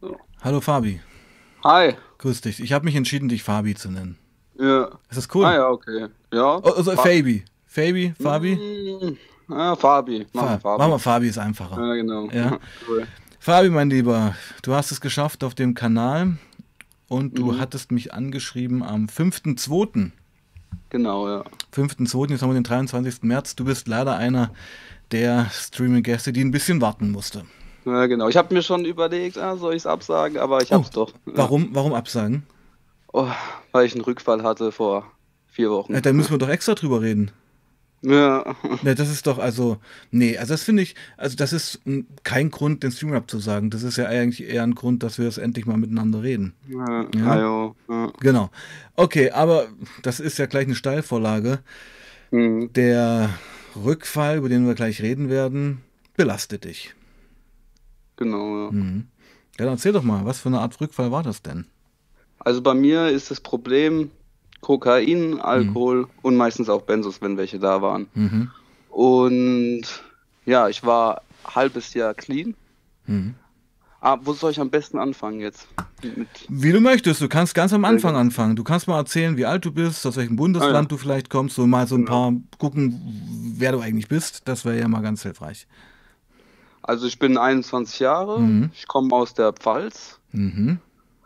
So. Hallo Fabi, Hi. grüß dich. Ich habe mich entschieden, dich Fabi zu nennen. Ja. Ist das Ah cool? ja, okay. Ja. Also Fabi. Fabi, Fabi? Ja, Fabi. Machen wir Machen wir Fabi. Fabi, ist einfacher. Ja, genau. Ja. Cool. Fabi, mein Lieber, du hast es geschafft auf dem Kanal und du Mhm. hattest mich angeschrieben am 5.2. Genau, ja. 5.2., jetzt haben wir den 23. März. Du bist leider einer der Streaming-Gäste, die ein bisschen warten musste. Ja, genau. Ich habe mir schon überlegt, soll ich es absagen, aber ich Oh, hab's doch. Ja. warum absagen? Oh, weil ich einen Rückfall hatte vor 4 Wochen. Da müssen wir doch extra drüber reden. Ja. Ne, das ist doch, also, nee, also das finde ich, also das ist kein Grund, den Stream abzusagen. Das ist ja eigentlich eher ein Grund, dass wir es endlich mal miteinander reden. Ja, Ja, jo. Ja. genau. Okay, aber das ist ja gleich eine Steilvorlage. Mhm. Der Rückfall, über den wir gleich reden werden, belastet dich. Genau, ja. Mhm. Ja, dann erzähl doch mal, was für eine Art Rückfall war das denn? Also bei mir ist das Problem Kokain, Mhm. Alkohol und meistens auch Benzos, wenn welche da waren. Mhm. Und ja, ich war ein halbes Jahr clean. Mhm. Wo soll ich am besten anfangen jetzt? Mit Wie du möchtest, du kannst ganz am der Anfang ganzen. anfangen. Du kannst mal erzählen, wie alt du bist, aus welchem Ah ja, Bundesland du vielleicht kommst, so mal so ein genau. paar gucken, wer du eigentlich bist. Das wäre ja mal ganz hilfreich. Also ich bin 21 Jahre, Mhm. ich komme aus der Pfalz Mhm.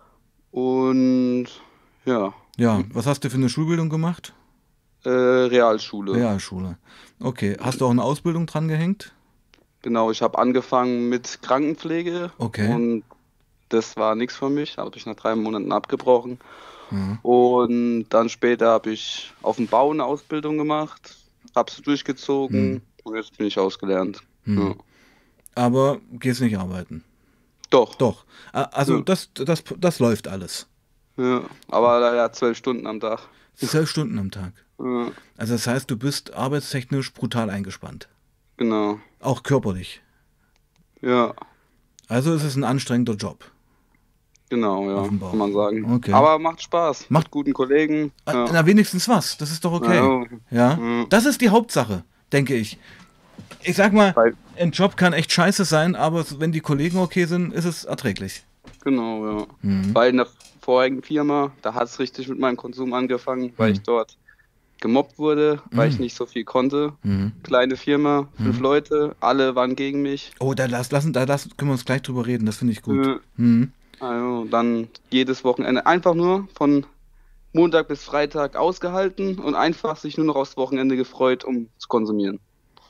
und ja, Ja, was hast du für eine Schulbildung gemacht? Realschule. Realschule. Okay, hast du auch eine Ausbildung dran gehängt? Genau, ich habe angefangen mit Krankenpflege Okay. und das war nichts für mich, habe ich nach 3 Monaten abgebrochen. Mhm. Und dann später habe ich auf dem Bau eine Ausbildung gemacht, habe es Mhm. durchgezogen und jetzt bin ich ausgelernt. Ja. Mhm. Aber gehst nicht arbeiten. Doch, Doch. Also ja, das läuft alles. ja. Aber leider 12 Stunden am Tag. 12 Stunden am Tag. Ja, Also das heißt, du bist arbeitstechnisch brutal eingespannt. genau. Auch körperlich. Ja, Also ist es ein anstrengender Job genau, auf ja, dem kann Bau. man sagen. Okay. Aber macht Spaß Macht mit guten Kollegen. Ja, na wenigstens was. Das ist doch okay. ja, Ja. ja. Das ist die Hauptsache, denke ich. Ich sag mal, Weil, ein Job kann echt scheiße sein, aber wenn die Kollegen okay sind, ist es erträglich. genau, ja. Mhm. Weil in der vorigen Firma, da hat es richtig mit meinem Konsum angefangen, weil Mhm. ich dort gemobbt wurde, weil ich Mhm. nicht so viel konnte. Mhm. Kleine Firma, 5 Leute, alle waren gegen mich. Oh, können wir uns gleich drüber reden. Das finde ich gut. Äh, Mhm. Also dann jedes Wochenende einfach nur von Montag bis Freitag ausgehalten und einfach sich nur noch aufs Wochenende gefreut, um zu konsumieren.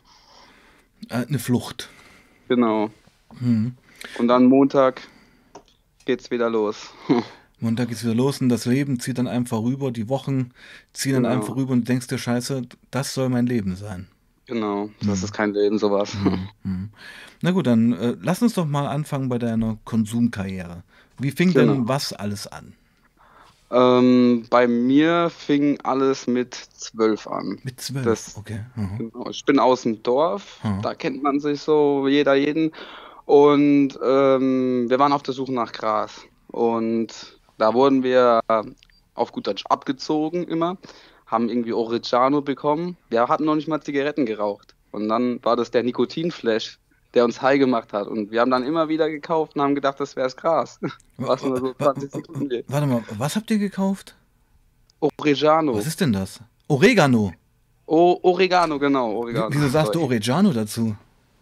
Eine Flucht. Genau. Mhm. Und dann Montag geht's wieder los. Montag geht's wieder los und das Leben zieht dann einfach rüber, die Wochen ziehen dann einfach Genau, rüber und du denkst dir, Scheiße, das soll mein Leben sein. genau. Das ist Mhm. kein Leben, sowas. Mhm. Mhm. Na gut, dann lass uns doch mal anfangen bei deiner Konsumkarriere. Wie fing denn Genau. was alles an? Bei mir fing alles mit 12 an. Mit 12, Das, okay. Mhm. genau. Ich bin aus dem Dorf, Mhm. da kennt man sich so, jeder jeden. Und wir waren auf der Suche nach Gras. Und da wurden wir auf gut Deutsch abgezogen immer, haben irgendwie Oregano bekommen. Wir hatten noch nicht mal Zigaretten geraucht. Und dann war das der Nikotinflash, der uns high gemacht hat. Und wir haben dann immer wieder gekauft und haben gedacht, das wär's Gras. Wa- Was nur so wa- 20 Sekunden geht. Warte mal, was habt ihr gekauft? Was Oregano. ist denn das? Oregano. Oregano, genau, Oregano. Wieso sagst du Sorry. Oregano dazu?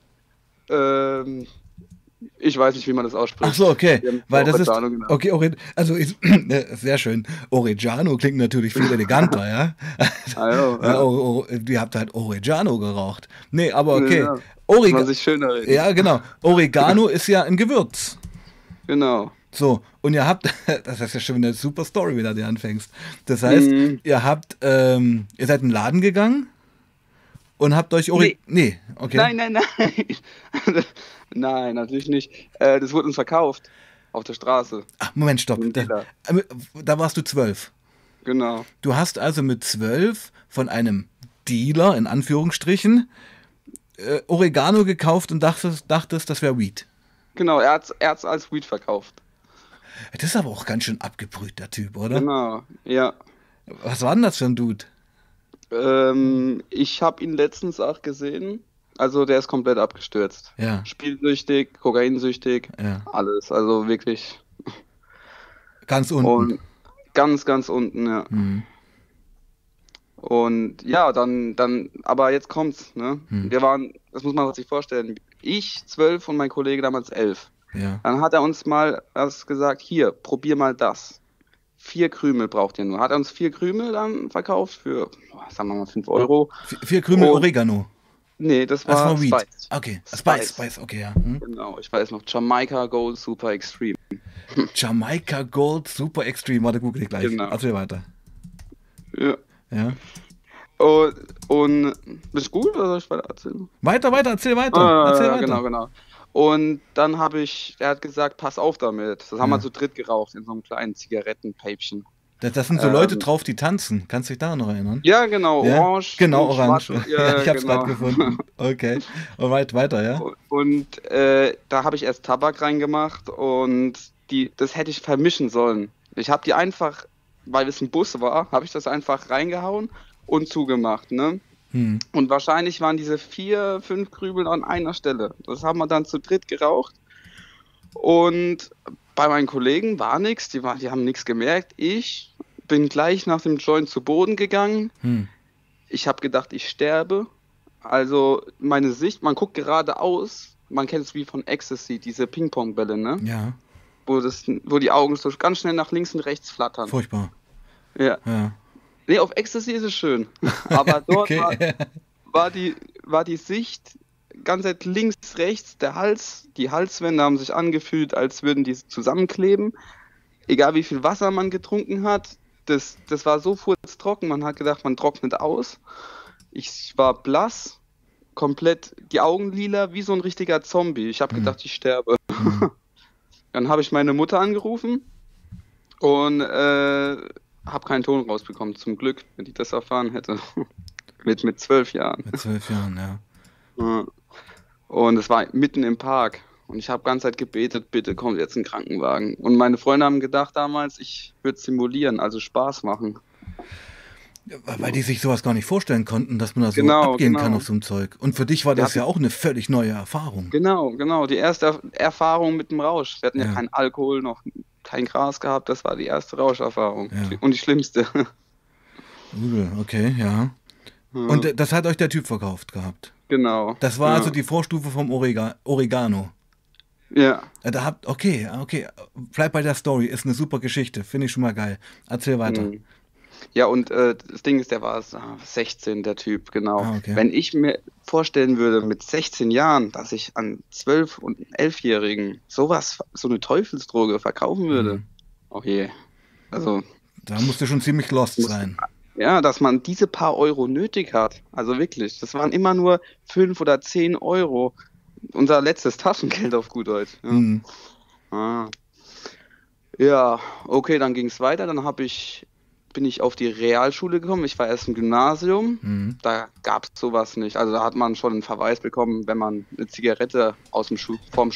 Ähm, ich weiß nicht, wie man das Ach ausspricht. so, okay, Wir haben es weil das ist, Oregano genannt. okay, also sehr schön. Oregano klingt natürlich viel eleganter, ja. Ah, ja, Ja, ja. ihr habt halt Oregano geraucht. Nee, aber okay. Ja, muss man Orega sich schöner reden. ja, genau. Oregano ist ja ein Gewürz. Genau. So, und ihr habt, das ist ja schon eine super Story, wenn du die anfängst. Das heißt, Mhm. ihr seid in den Laden gegangen und habt euch Nee, Nee, okay. nein, nein, nein. Nein, natürlich nicht. Das wurde uns verkauft. Auf der Straße. Ach, Moment, Von stopp. einem Dealer. Da warst du 12. Genau. Du hast also mit 12 von einem Dealer, in Anführungsstrichen, Oregano gekauft und dachtest, das wäre Weed. Genau, er hat's als Weed verkauft. Das ist aber auch ganz schön abgebrüht, der Typ, oder? Genau, ja. Was war denn das für ein Dude? Ich habe ihn letztens auch gesehen. Also der ist komplett abgestürzt. Ja, Spielsüchtig, kokainsüchtig, ja. alles. Also wirklich. Ganz unten. Und ganz, ganz unten, ja. Hm. Und ja, aber jetzt kommt's, ne? Hm. Das muss man sich vorstellen, ich 12 und mein Kollege damals 11. Ja. Dann hat er uns mal gesagt, hier, probier mal das. 4 Krümel braucht ihr nur. Hat er uns 4 Krümel dann verkauft für, sagen wir mal, 5 Euro. 4 Krümel Und Oregano. nee, das Das war war Weed. Spice. Okay, Spice. Spice, okay, ja. Hm. Genau, ich weiß noch, Jamaica Gold Super Extreme. Jamaica Gold Super Extreme. Warte, google ich gleich. Genau. Erzähl weiter. Ja. Ja. Und bist du gut oder soll ich weiter erzählen? Weiter, erzähl weiter. Erzähl weiter. Genau. Und dann er hat gesagt, pass auf damit. Das haben wir zu dritt geraucht in so einem kleinen Zigarettenpäpchen. Das sind so Leute drauf, die tanzen. Kannst du dich daran noch erinnern? Ja, genau, Ja? orange. Genau, und orange. schwarz. Ja, ich hab's genau. gerade gefunden. Okay. Und weiter, ja? Und da habe ich erst Tabak reingemacht und das hätte ich vermischen sollen. Ich habe die einfach, weil es ein Bus war, habe ich das einfach reingehauen und zugemacht, ne? Hm. Und wahrscheinlich waren diese 4, 5 Krübel an einer Stelle. Das haben wir dann zu dritt geraucht. Und bei meinen Kollegen war nichts, die haben nichts gemerkt. Ich bin gleich nach dem Joint zu Boden gegangen. Hm. Ich habe gedacht, ich sterbe. Also meine Sicht, man guckt geradeaus, man kennt es wie von Ecstasy, diese Ping-Pong-Bälle, ne? Ja, Wo die Augen so ganz schnell nach links und rechts flattern. furchtbar. Ja. Ja. Nee, auf Ecstasy ist es schön. Aber dort Okay. war die Sicht ganz links, rechts, die Halswände haben sich angefühlt, als würden die zusammenkleben. Egal wie viel Wasser man getrunken hat, das war so furztrocken, man hat gedacht, man trocknet aus. Ich war blass, komplett die Augen lila, wie so ein richtiger Zombie. Ich habe gedacht, ich sterbe. Dann habe ich meine Mutter angerufen und habe keinen Ton rausbekommen, zum Glück, wenn ich das erfahren hätte. mit 12 Jahren. Mit 12 Jahren, ja. Ja. Und es war mitten im Park. Und ich habe ganze Zeit gebetet, bitte kommt jetzt ein Krankenwagen. Und meine Freunde haben gedacht damals, ich würde simulieren, also Spaß machen. Weil die sich sowas gar nicht vorstellen konnten, dass man da so Genau, abgehen genau. kann auf so einem Zeug. Und für dich war das ja auch eine völlig neue Erfahrung. Genau. Die erste Erfahrung mit dem Rausch. Wir hatten ja Ja. keinen Alkohol, noch kein Gras gehabt. Das war die erste Rauscherfahrung. Ja. Und die schlimmste. Übel, okay, ja. Und das hat euch der Typ verkauft gehabt. Genau. Das war ja. also die Vorstufe vom Oregano. Ja. Okay. Bleib bei der Story, ist eine super Geschichte, finde ich schon mal geil. Erzähl weiter. Mhm. Ja, und das Ding ist, der war 16, der Typ, genau. Ah, okay. Wenn ich mir vorstellen würde, mit 16 Jahren, dass ich an 12- und 11-Jährigen so eine Teufelsdroge verkaufen würde, oh je. Also, Da musst du schon ziemlich lost sein. ja, dass man diese paar Euro nötig hat. Also wirklich, das waren immer nur 5 oder 10 Euro. Unser letztes Taschengeld auf gut Deutsch. Ja. Mhm. Ja, okay, dann ging es weiter. Dann bin ich auf die Realschule gekommen. Ich war erst im Gymnasium. Mhm. Da gab es sowas nicht. Also da hat man schon einen Verweis bekommen, wenn man eine Zigarette aus dem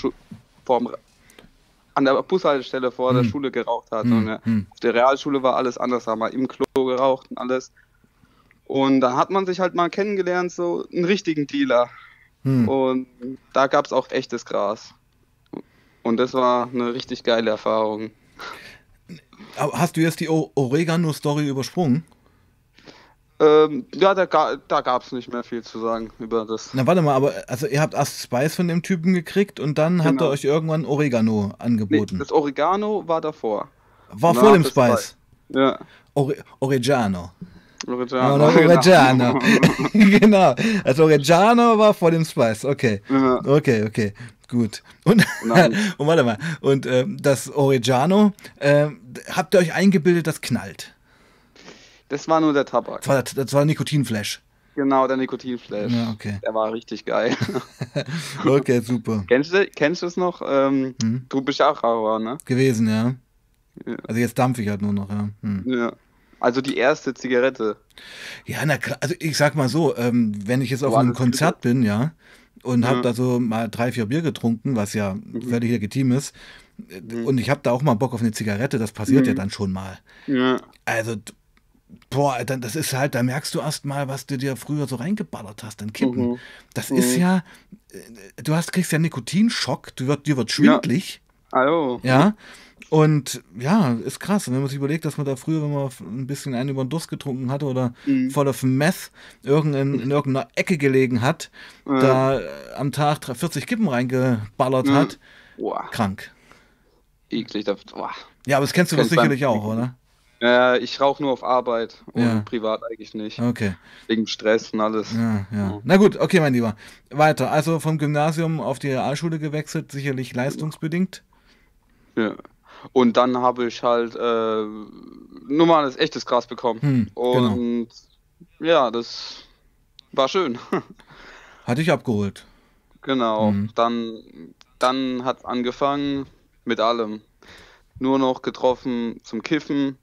an der Bushaltestelle vor der Schule geraucht hat. Und, auf der Realschule war alles anders. Da haben wir im Klo geraucht und alles. Und dann hat man sich halt mal kennengelernt, so einen richtigen Dealer. Und da gab es auch echtes Gras. Und das war eine richtig geile Erfahrung. Aber hast du jetzt die Oregano-Story übersprungen? Ja, da gab es nicht mehr viel zu sagen über das. Na warte mal, aber also ihr habt erst Spice von dem Typen gekriegt und dann hat er euch irgendwann Oregano Nee, angeboten. das Oregano war davor. War Na, vor dem das Spice. Ja, Oregano. Oregano. Oregano. Genau. Also Oregano war vor dem Spice. Okay. Ja. Okay. Gut. Und, Nein. und warte mal. Und das Oregano, habt ihr euch eingebildet, das knallt? Das war nur der Tabak. Das war Nikotinflash. Genau, der Nikotinflash. Ja, okay. Der war richtig geil. Okay, super. Kennst du es noch? Du bist ja auch Raucher, ne? Gewesen, ja. Ja. Also jetzt dampfe ich halt nur noch, ja. Ja. Also die erste Zigarette. Ja, na klar, also ich sag mal so, wenn ich jetzt auf War einem das Konzert bin, ja, und habe da so mal 3, 4 Bier getrunken, was ja völlig legitim ist, und ich habe da auch mal Bock auf eine Zigarette, das passiert ja dann schon mal. Ja. Also boah, dann, das ist halt, da merkst du erst mal, was du dir früher so reingeballert hast, an Kippen. Mhm. Das ist Mhm. ja, kriegst ja Nikotinschock, dir wird Ja, schwindlig, hallo. ja. Und ja, ist krass. Und wenn man sich überlegt, dass man da früher, wenn man ein bisschen einen über den Durst getrunken hatte oder Mhm. voll auf Meth in irgendeiner Ecke gelegen hat, Ja, da am Tag 40 Kippen reingeballert ja. hat, Boah, krank. eklig. Boah. Ja, aber das kennst du doch Kennt beim sicherlich auch, oder? Ich rauche nur auf Arbeit und Ja, privat eigentlich nicht. okay. Wegen Stress und alles. Ja, ja. Ja, Na gut, okay, mein Lieber. Weiter. Also vom Gymnasium auf die Realschule gewechselt, sicherlich genau. leistungsbedingt. Ja. Und dann habe ich halt normales, echtes Gras bekommen. Genau. Und ja, das war schön. Hatte ich abgeholt. Genau. Hm. Dann hat es angefangen mit allem. Nur noch getroffen zum Kiffen.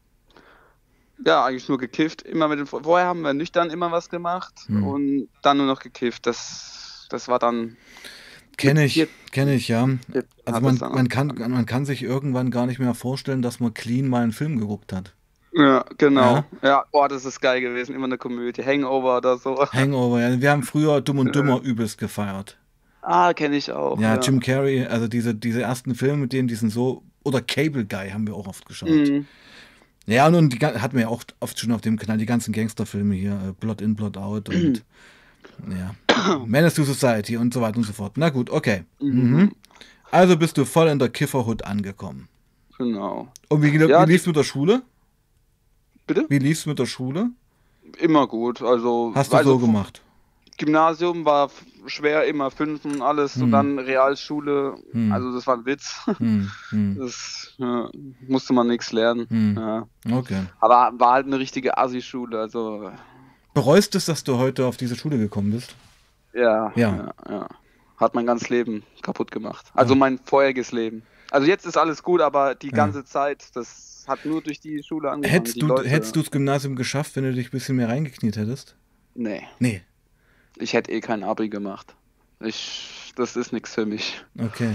Ja, eigentlich nur gekifft. Immer mit den Vorher haben wir nüchtern immer was gemacht Hm. und dann nur noch gekifft. Das war dann mit Kenne 14, ich, ja. 14 Also hat das dann angefangen. man kann sich irgendwann gar nicht mehr vorstellen, dass man clean mal einen Film geguckt hat. Ja, Ja. genau. Ja, boah, das ist geil gewesen. Immer eine Komödie. Hangover oder so. Hangover, ja. Wir haben früher Dumm und Äh, Dümmer übelst gefeiert. kenne ich auch, Ja, ja. Jim Carrey, also diese ersten Filme mit denen, die sind so. Oder Cable Guy haben wir auch oft geschaut. Mhm. Ja, und hatten wir ja auch oft schon auf dem Kanal, die ganzen Gangsterfilme hier, Blood In, Blood Out und ja, Menace to Society und so weiter und so fort. Na gut, okay. Mhm. Mhm. Also bist du voll in der Kifferhood angekommen. Genau. Und wie Ja, lief's mit der Schule? bitte? Wie lief's mit der Schule? Immer gut. Hast du so gemacht? Gymnasium war schwer, immer Fünfen und alles. Und Hm, dann Realschule, hm, also das war ein Witz. hm, hm, Das musste man nichts lernen. hm. Ja. Okay. Aber war halt eine richtige Assi-Schule. Also Bereust es, dass du heute auf diese Schule gekommen bist? ja, Ja. ja, ja. Hat mein ganzes Leben kaputt gemacht. Also Ja. mein vorheriges Leben. Also jetzt ist alles gut, aber die Ja. ganze Zeit, das hat nur durch die Schule angefangen. Die Hättest Leute, du das Gymnasium geschafft, wenn du dich ein bisschen mehr reingekniet hättest? nee, Nee. ich hätte eh kein Abi gemacht. Das ist nichts für mich. Okay.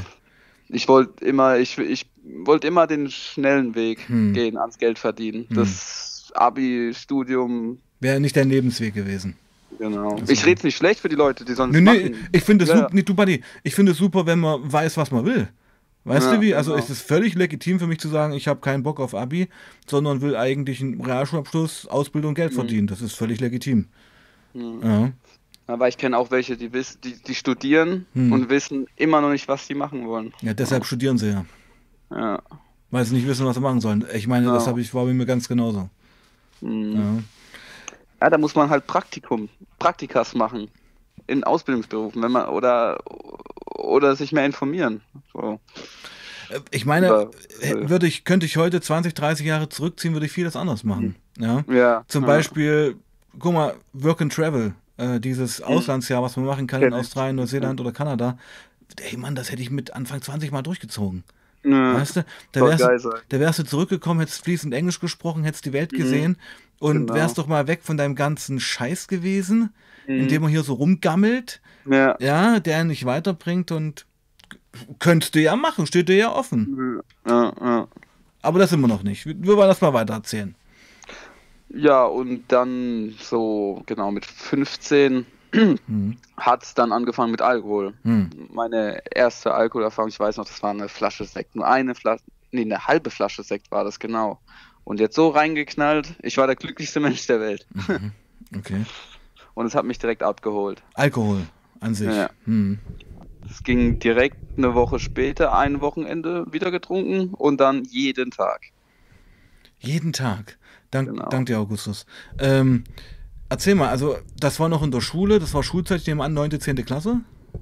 Ich wollte immer den schnellen Weg Hm. gehen, ans Geld verdienen. Hm. Das Abi-Studium, Wäre nicht dein Lebensweg gewesen. genau. Also, Ich rede es nicht schlecht für die Leute, die sollen es nee, machen. ich finde es Ja, super, nee, du Buddy, ich finde es super, wenn man weiß, was man will. Weißt du ja, wie? Also es genau. ist völlig legitim für mich zu sagen, ich habe keinen Bock auf Abi, sondern will eigentlich einen Realschulabschluss, Ausbildung, Geld Hm, verdienen. Das ist völlig legitim. hm. Ja. Aber ich kenne auch welche, die studieren Hm. und wissen immer noch nicht, was sie machen wollen. Ja, deshalb Ja, studieren sie ja. ja, Weil sie nicht wissen, was sie machen sollen. Ich meine, genau. war bei mir ganz genauso. Hm. Ja. Ja, da muss man halt Praktikas machen in Ausbildungsberufen, wenn man oder sich mehr informieren. So, Ich meine, über, könnte ich heute 20, 30 Jahre zurückziehen, würde ich vieles anders machen. Ja. ja, Zum ja. Beispiel, guck mal, Work and Travel, dieses Hm. Auslandsjahr, was man machen kann in Kenn ich. Australien, Ja. Neuseeland oder Kanada. Ey Mann, das hätte ich mit Anfang 20 mal durchgezogen. Ja, Weißt du, soll geil sein. da wärst du zurückgekommen, hättest fließend Englisch gesprochen, hättest die Welt Mhm, gesehen und wärst genau. doch mal weg von deinem ganzen Scheiß gewesen, in dem Mhm. man hier so rumgammelt, Ja. ja, der einen nicht weiterbringt und könntest du ja machen, steht dir ja offen. Ja, ja. Aber das sind wir noch nicht. Wir wollen das mal weiter erzählen. Ja, und dann so, genau, mit 15 Hm. hat es dann angefangen mit Alkohol. Hm. Meine erste Alkoholerfahrung, ich weiß noch, das war eine Flasche Sekt. Nur eine Flasche, nee, eine halbe Flasche Sekt war das, genau. Und jetzt so reingeknallt, ich war der glücklichste Mensch der Welt. Mhm. Okay. Und es hat mich direkt abgeholt. Alkohol an sich. Ja. Hm. Es ging direkt eine Woche später, ein Wochenende wieder getrunken und dann jeden Tag. Jeden Tag. Genau. Dank dir, Augustus. Erzähl mal, also das war noch in der Schule, das war Schulzeit, ich nehme an, 9., 10. Klasse?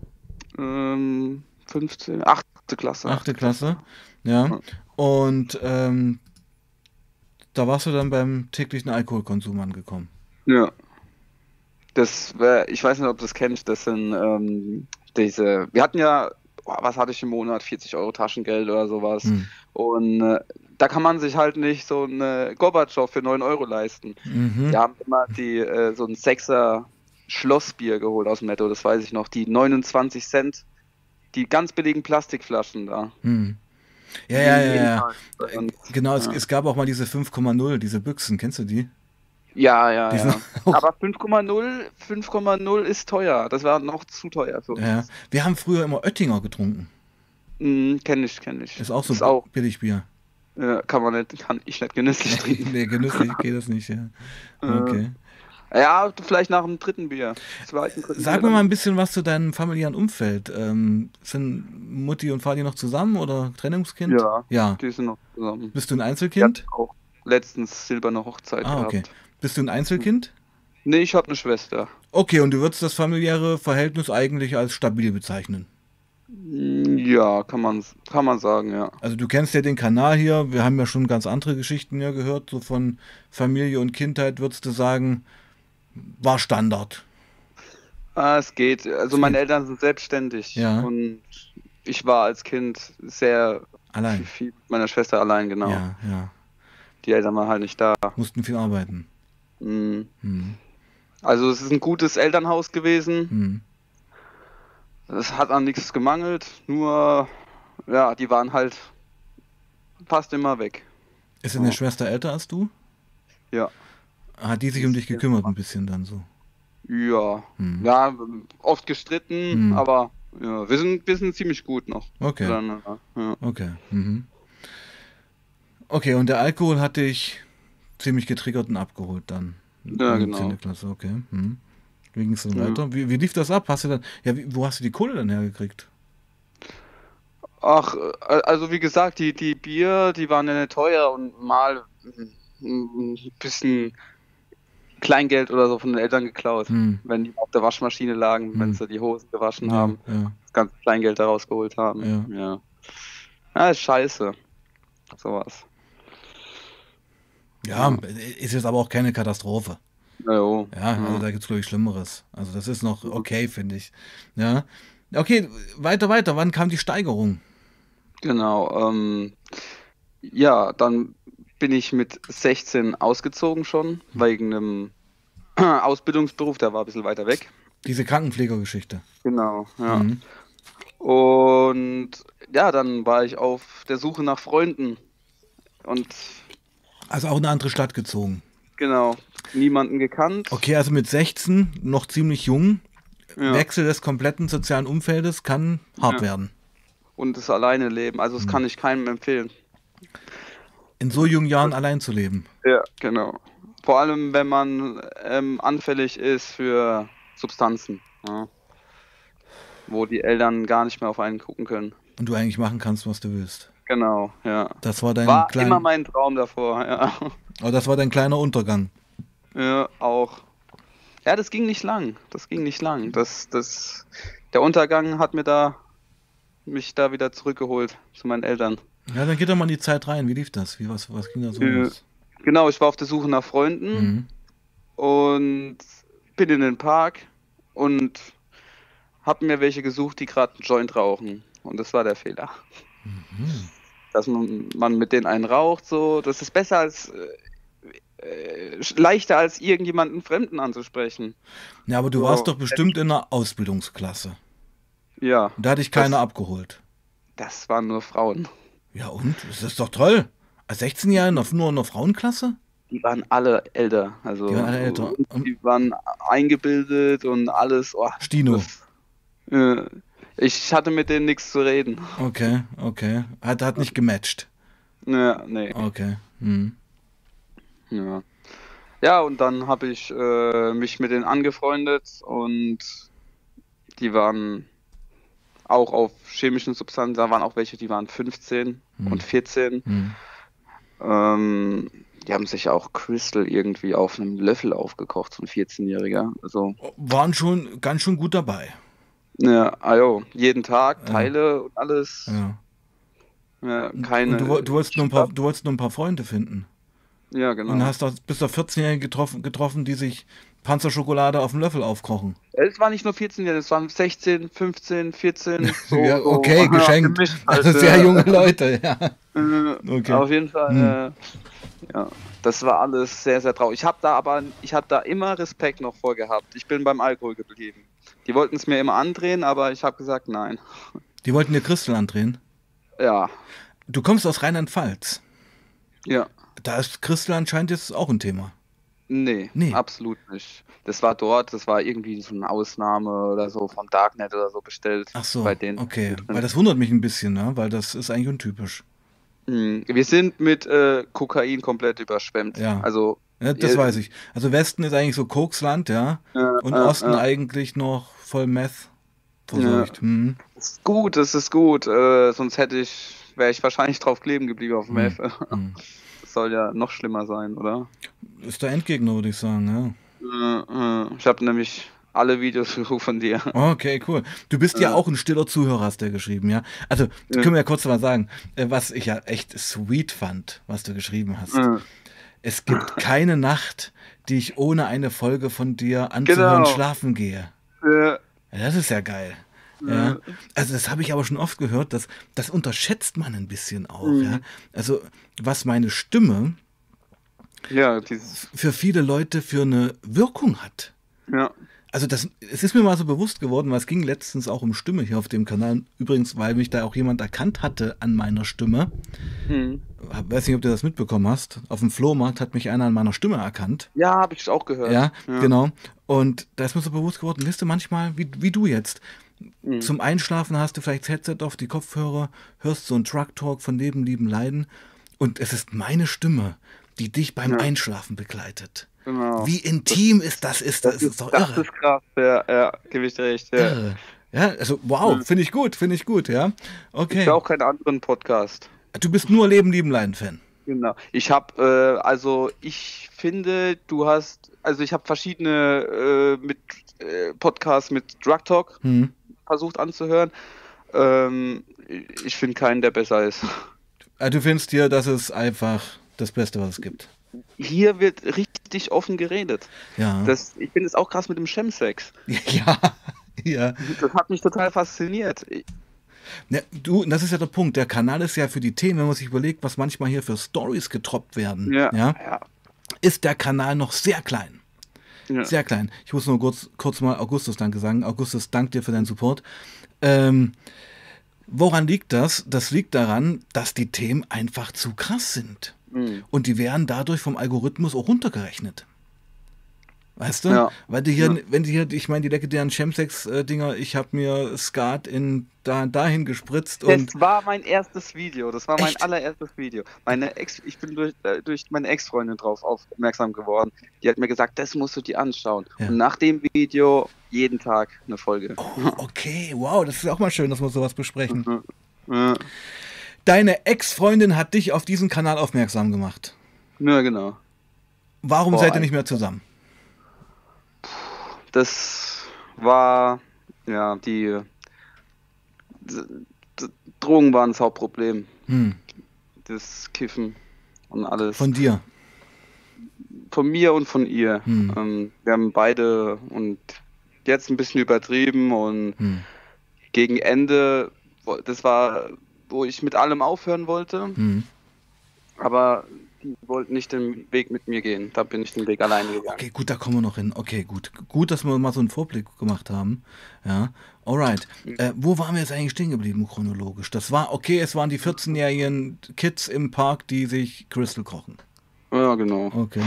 15, 8. Klasse. 8. Klasse, ja. Ja. Und da warst du dann beim täglichen Alkoholkonsum angekommen. Ja. Ich weiß nicht, ob du das kennst, das sind wir hatten ja, was hatte ich im Monat, 40 Euro Taschengeld oder sowas. Hm. Und da kann man sich halt nicht so eine Gorbatschow für 9 Euro leisten. Mhm. Wir haben immer so ein 6er Schlossbier geholt aus dem Netto, das weiß ich noch, die 29 Cent, die ganz billigen Plastikflaschen da. Hm. Ja, Die ja, gingen ja, jeden ja. Tag. Und, Genau, ja. es gab auch mal diese 5,0, diese Büchsen, kennst du die? Ja, ja, Die sind ja. auch, Aber 5,0 ist teuer. Das war noch zu teuer für ja. uns. Wir haben früher immer Oettinger getrunken. Kenn ich, kenn ich. Ist auch so Ist auch, Billigbier. kann ich nicht genüsslich trinken. Nee, genüsslich geht das nicht, ja. Äh, Okay. ja, vielleicht nach dem dritten Bier. Zweiten, dritten Bier Sag mir mal dann. ein bisschen was zu deinem familiären Umfeld. Sind Mutti und Vati noch zusammen oder Trennungskind? Ja, Ja. die sind noch zusammen. Bist du ein Die hat Einzelkind? auch letztens silberne Hochzeit Ah, okay. gehabt. Bist du ein Einzelkind? Nee, ich habe eine Schwester. Okay, und du würdest das familiäre Verhältnis eigentlich als stabil bezeichnen. Ja, kann man sagen, ja. Also du kennst ja den Kanal hier, wir haben ja schon ganz andere Geschichten ja gehört, so von Familie und Kindheit würdest du sagen, war Standard. Es geht. Also Es meine geht. Eltern sind selbstständig Ja, und ich war als Kind sehr allein. viel mit meiner Schwester allein, genau. Ja, ja. Die Eltern waren halt nicht da. Mussten viel arbeiten. Mm. Hm. Also es ist ein gutes Elternhaus gewesen. Hm. Es hat an nichts gemangelt, nur ja, die waren halt fast immer weg. Ist deine Ja, Schwester älter als du? ja. Hat die Die sich um ist dich gekümmert ein bisschen dann so? Ja, Hm. ja, oft gestritten, Hm. aber ja, wir sind ziemlich gut noch Okay, miteinander. Ja. okay. Mhm. Okay, und der Alkohol hat dich ziemlich getriggert und abgeholt dann. Ja, In 10. genau. Klasse, okay. Mhm. Wie ging es dann Ja. weiter? Wie lief das ab? Hast du dann, ja, wo hast du die Kohle dann hergekriegt? Ach, also wie gesagt, die Bier, die waren ja nicht teuer und mal ein bisschen Kleingeld oder so von den Eltern geklaut, Hm. wenn die auf der Waschmaschine lagen, wenn Hm. sie die Hosen gewaschen Ja, haben, ja, das ganze Kleingeld da rausgeholt haben. ja. Ja. Ja, ist scheiße, sowas. Ja, Ja, ist jetzt aber auch keine Katastrophe. jo, Ja, also ja. da gibt es, glaube ich, Schlimmeres. Also das ist noch okay, finde ich. Ja. Okay, weiter, weiter. Wann kam die Steigerung? Genau. Ja, dann bin ich mit 16 ausgezogen schon, wegen einem Ausbildungsberuf, der war ein bisschen weiter weg. Diese Krankenpflegergeschichte. Genau, ja. Mhm. Und ja, dann war ich auf der Suche nach Freunden und Also auch in eine andere Stadt gezogen. genau, niemanden gekannt. Okay, also mit 16, noch ziemlich jung, Ja, Wechsel des kompletten sozialen Umfeldes kann hart ja. werden. Und das alleine leben, also das kann ich keinem empfehlen. In so jungen Jahren allein zu leben. Ja, genau. Vor allem, wenn man anfällig ist für Substanzen, ja, wo die Eltern gar nicht mehr auf einen gucken können. Und du eigentlich machen kannst, was du willst. Genau, ja. Das war dein War immer klein, mein Traum davor, ja. oh, das war dein kleiner Untergang. Ja, auch. Ja, das ging nicht lang. Das ging nicht lang. Der Untergang hat mich da wieder zurückgeholt zu meinen Eltern. Ja, dann geht doch mal in die Zeit rein. Wie lief das? Was ging da so Äh, los? Genau, ich war auf der Suche nach Freunden Mhm. und bin in den Park und hab mir welche gesucht, die gerade einen Joint rauchen. Und das war der Fehler. Mhm. Dass man mit denen einen raucht, so, das ist besser als leichter als irgendjemanden Fremden anzusprechen. Ja, aber du warst So, doch bestimmt in einer Ausbildungsklasse. ja, Und da hat dich keiner das, abgeholt. das waren nur Frauen. Ja, und? Das ist doch toll. Als 16-Jähriger nur in einer Frauenklasse? Die waren alle älter, Die waren also alle älter. die waren eingebildet und alles. Oh, Stino. äh, ich hatte mit denen nichts zu reden. Okay, okay. Hat nicht gematcht. Ja, nee. Okay. Mhm. Ja. Ja, und dann habe ich mich mit denen angefreundet und die waren auch auf chemischen Substanzen. Da waren auch welche, die waren 15 und 14. Mhm. Die haben sich auch Crystal irgendwie auf einem Löffel aufgekocht, so ein 14-Jähriger. Also, Waren schon ganz schön gut dabei. ja, jo, jeden Tag Ja, Teile und alles. ja. Ja, Und du, keine. du wolltest nur ein paar Freunde finden. Ja, Und genau. hast doch bis auf 14-Jährige getroffen, die sich Panzerschokolade auf dem Löffel aufkochen. Es war nicht nur 14 Jahre, es waren 16, 15, 14, Ja, so okay, geschenkt. gemischt halt. Also sehr junge Leute, ja. Okay. Auf jeden Fall, ja, das war alles sehr, sehr traurig. Ich habe da immer Respekt noch vor gehabt. Ich bin beim Alkohol geblieben. Die wollten es mir immer andrehen, aber ich habe gesagt, nein. Die wollten dir Christel andrehen. Ja, Du kommst aus Rheinland-Pfalz. ja, Da ist Christel anscheinend jetzt auch ein Thema. Nee, Nee. absolut nicht. Das war dort, das war irgendwie so eine Ausnahme oder so vom Darknet oder so bestellt Ach so, bei denen okay. Weil drin. das wundert mich ein bisschen, ne? Weil das ist eigentlich untypisch. Wir sind mit Kokain komplett überschwemmt. Ja. Also, Ja, das weiß ich. Also Westen ist eigentlich so Koksland, ja. äh, Und äh, Osten äh, eigentlich noch voll Meth äh, verseucht. Hm. das ist gut, das ist gut. Sonst wäre ich wahrscheinlich drauf kleben geblieben auf dem Hm. Meth. Hm. Das soll ja noch schlimmer sein, oder? Ist der Endgegner, würde ich sagen, Ich habe nämlich alle Videos von dir. ja. Okay, cool. Du bist ja Äh, auch ein stiller Zuhörer, hast du ja geschrieben, ja. Also, äh, können wir ja kurz mal sagen, was ich ja echt sweet fand, was du geschrieben hast. äh. Es gibt keine Nacht, die ich ohne eine Folge von dir anzuhören Genau. schlafen gehe. Äh, Ja, das ist ja geil. Ja, äh, also das habe ich aber schon oft gehört, das unterschätzt man ein bisschen auch, ja. mhm. Also was meine Stimme Ja, dieses, für viele Leute für eine Wirkung hat. ja. Also es ist mir mal so bewusst geworden, weil es ging letztens auch um Stimme hier auf dem Kanal. Übrigens, weil mich da auch jemand erkannt hatte an meiner Stimme. Mhm. Weiß nicht, ob du das mitbekommen hast. Auf dem Flohmarkt hat mich einer an meiner Stimme erkannt. Ja, habe ich auch gehört. Ja, Ja. genau. Und da ist mir so bewusst geworden, wisst du, manchmal, wie du jetzt, Mhm. zum Einschlafen hast du vielleicht das Headset auf, die Kopfhörer, hörst so einen Truck-Talk von Leben, Lieben, Leiden und es ist meine Stimme, die dich beim Ja, Einschlafen begleitet. genau. Wie intim ist das? Das ist doch Das irre. ist krass. Ja, ja, gebe ich dir recht. Ja. Irre. Ja, also wow, Mhm. finde ich gut, ja. Ich höre Okay. auch keinen anderen Podcast. Du bist nur Leben, Lieben, Leiden-Fan. Genau. Also ich finde, also ich habe verschiedene Podcasts mit Drug Talk Hm. versucht anzuhören. Ich finde keinen, der besser ist. Du findest hier, das ist einfach das Beste, was es gibt. Hier wird richtig offen geredet. Ja. Ich finde es auch krass mit dem Chemsex. Ja, ja. Das hat mich total fasziniert. Ja, du, das ist ja der Punkt. Der Kanal ist ja für die Themen, wenn man sich überlegt, was manchmal hier für Stories getroppt werden, Ja, ja, ja, ist der Kanal noch sehr klein. ja, Sehr klein. Ich muss nur kurz mal Augustus Danke sagen. Augustus, danke dir für deinen Support. Ähm, woran liegt das? Das liegt daran, dass die Themen einfach zu krass sind. mhm. Und die werden dadurch vom Algorithmus auch runtergerechnet. Weißt du? Ja, Weil die ja. hier, wenn die hier, ich meine, die legendären Chemsex-Dinger, ich habe mir Skat dahin gespritzt Das und war mein erstes Video. Das war mein echt. allererstes Video. Ich bin durch meine Ex-Freundin drauf aufmerksam geworden. Die hat mir gesagt, das musst du dir anschauen. Ja. Und nach dem Video jeden Tag eine Folge. Oh, okay, wow, das ist auch mal schön, dass wir sowas besprechen. Mhm. Ja, Deine Ex-Freundin hat dich auf diesen Kanal aufmerksam gemacht. ja, genau. Warum Vor seid ihr ein, nicht mehr zusammen? Das war, ja, d- Drogen waren das Hauptproblem. Hm, Das Kiffen und alles. von dir. Von mir und von ihr. Hm, Wir haben beide und jetzt ein bisschen übertrieben und hm, gegen Ende, das war, wo ich mit allem aufhören wollte, hm. aber die wollten nicht den Weg mit mir gehen. Da bin ich den Weg alleine gegangen. Okay, gut, da kommen wir noch hin. Okay, gut. Gut, dass wir mal so einen Vorblick gemacht haben. Ja, alright. Wo waren wir jetzt eigentlich stehen geblieben, chronologisch? Das war, okay, es waren die 14-jährigen Kids im Park, die sich Crystal kochen. Ja, genau. Okay.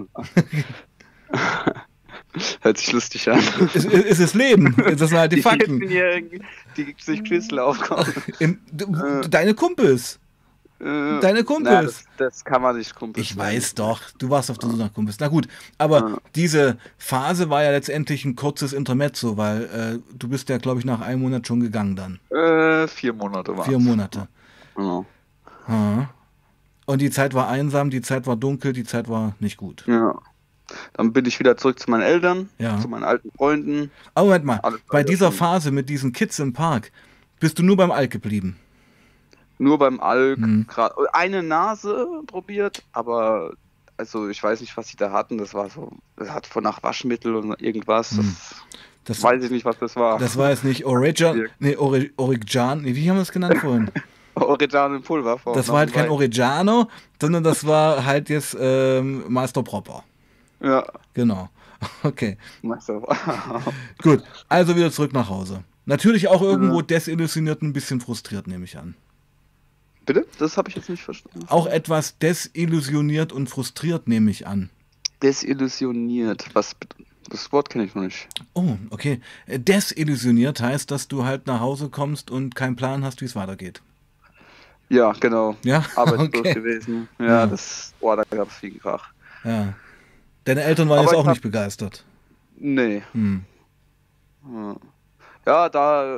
Hört sich lustig an. Es ist Leben. Das sind halt die Die Fakten. 14-Jährigen, die sich Crystal aufkaufen. Deine Kumpels. Deine Na, Kumpels. das kann man nicht Kumpels Ich nennen. weiß doch, du warst auf der Suche nach Kumpels. Na gut, aber diese Phase war ja letztendlich ein kurzes Intermezzo, weil du bist ja, glaube ich, nach einem Monat schon gegangen dann. 4 Monate 4 waren Monate. Genau. Aha. Und die Zeit war einsam, die Zeit war dunkel, die Zeit war nicht gut. Ja. Dann bin ich wieder zurück zu meinen Eltern, Ja. zu meinen alten Freunden. Aber Moment mal, Alles bei weiter dieser schon. Phase mit diesen Kids im Park, bist du nur beim Alk geblieben. Nur beim Alk Hm. eine Nase probiert, aber also ich weiß nicht, was sie da hatten. Das hat von nach Waschmittel und irgendwas. Hm. Das Das, weiß ich nicht, was das war. das war jetzt nicht Origan, nee, Origan, nee, wie haben wir es genannt vorhin? Oregano Pulver vor. Das war halt kein Oregano, sondern das war halt jetzt Master Proper. Ja. Genau. Okay, Meister. gut. Also wieder zurück nach Hause. Natürlich auch irgendwo desillusioniert, ein bisschen frustriert, nehme ich an. Bitte? Das habe ich jetzt nicht verstanden. Auch etwas desillusioniert und frustriert, nehme ich an. Desillusioniert. Das Wort kenne ich noch nicht. Oh, okay. Desillusioniert heißt, dass du halt nach Hause kommst und keinen Plan hast, wie es weitergeht. Ja, genau. Ja, Arbeitslos okay. gewesen. Ja, Ja, da gab es viel Krach. ja. Deine Eltern waren jetzt Aber auch ich nicht habe, begeistert. nee. Hm. Ja, ja,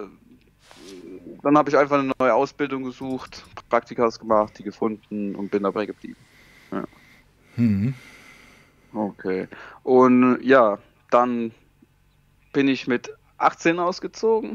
dann habe ich einfach eine neue Ausbildung gesucht, Praktikas gemacht, die gefunden und bin dabei geblieben. Ja, Hm. okay. Und ja, dann bin ich mit 18 ausgezogen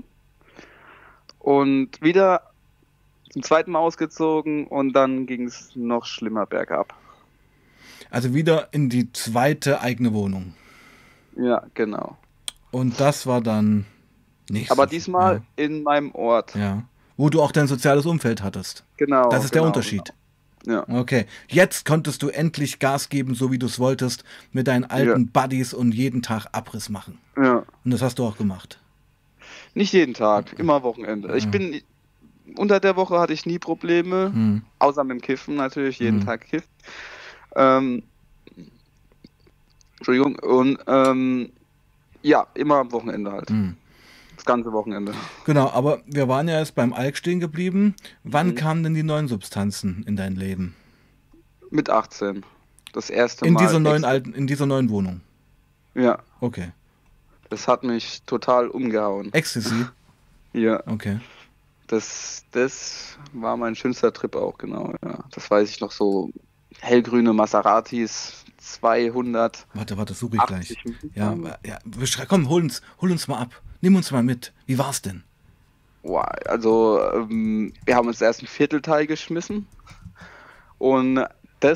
und wieder zum zweiten Mal ausgezogen und dann ging es noch schlimmer bergab. Also wieder in die zweite eigene Wohnung. Ja, genau. Und das war dann nicht so. Aber diesmal Ja, in meinem Ort. ja. Wo du auch dein soziales Umfeld hattest. Das Genau, ist der genau, genau. Unterschied. Ja, Okay. Jetzt konntest du endlich Gas geben, so wie du es wolltest, mit deinen ja, alten Buddies und jeden Tag Abriss machen. ja. Und das hast du auch gemacht. Nicht jeden Tag, immer Wochenende. Ja. Unter der Woche hatte ich nie Probleme, Hm. außer mit dem Kiffen natürlich, jeden Hm. Tag gekifft. Ähm, Entschuldigung, und ja, immer am Wochenende halt. Hm. Das ganze Wochenende. Genau, aber wir waren ja jetzt beim Alk stehen geblieben. Wann Mhm. kamen denn die neuen Substanzen in dein Leben? Mit 18. Das erste In Mal dieser neuen extra. in dieser neuen Wohnung. Ja, Okay. das hat mich total umgehauen. Ecstasy. Ja, Okay. das war mein schönster Trip auch, genau. Ja. Das weiß ich noch so. Hellgrüne Maseratis, 280 Warte, suche ich gleich. Ja, Milligramm. ja, komm, hol uns mal ab. Nimm uns mal mit. Wie war's denn? Wow, also wir haben uns erst ein Viertelteil geschmissen und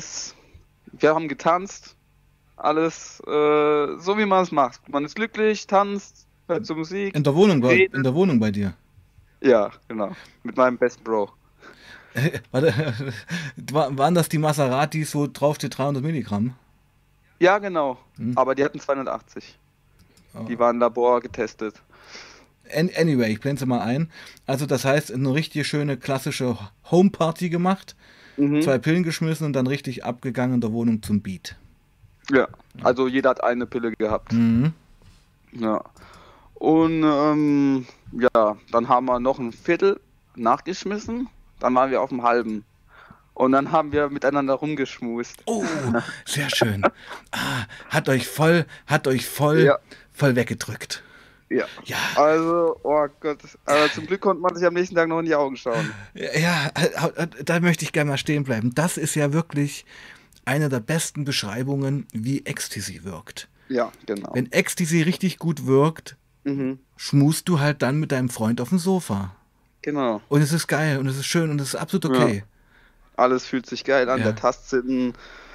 wir haben getanzt, alles so wie man es macht. Man ist glücklich, tanzt, hört zur Musik, In der Wohnung in redet. der Wohnung bei dir. Ja, genau, mit meinem besten Bro. Warte, waren das die Maseratis, wo drauf steht 300 Milligramm? Ja, genau, Hm? aber die hatten 280. Oh. Die waren Labor getestet. Anyway, ich blende sie mal ein. Also das heißt, eine richtig schöne klassische Homeparty gemacht, Mhm. 2 Pillen geschmissen und dann richtig abgegangen in der Wohnung zum Beat. Ja, also jeder hat eine Pille gehabt. Mhm. Ja. Und ja, dann haben wir noch ein Viertel nachgeschmissen. Dann waren wir auf dem halben. Und dann haben wir miteinander rumgeschmust. Oh, sehr schön. Ah, hat euch Ja, voll weggedrückt. ja. Ja, Also, oh Gott. Aber zum Glück konnte man sich am nächsten Tag noch in die Augen schauen. ja, da möchte ich gerne mal stehen bleiben. Das ist ja wirklich eine der besten Beschreibungen, wie Ecstasy wirkt. Ja, genau. Wenn Ecstasy richtig gut wirkt, Mhm. schmust du halt dann mit deinem Freund auf dem Sofa. Genau. Und es ist geil und es ist schön und es ist absolut Ja. okay. Alles fühlt sich geil an, der Ja, Tastsinn.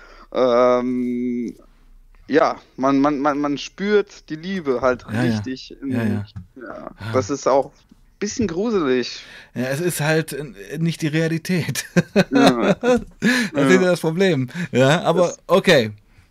Ähm, ja, man spürt die Liebe halt ja, ja, richtig. ja. Ja, Ah. das ist auch ein bisschen gruselig. Ja, es ist halt nicht die Realität. Ja, Das ist ja ja. das Problem. Ja, aber Das, okay.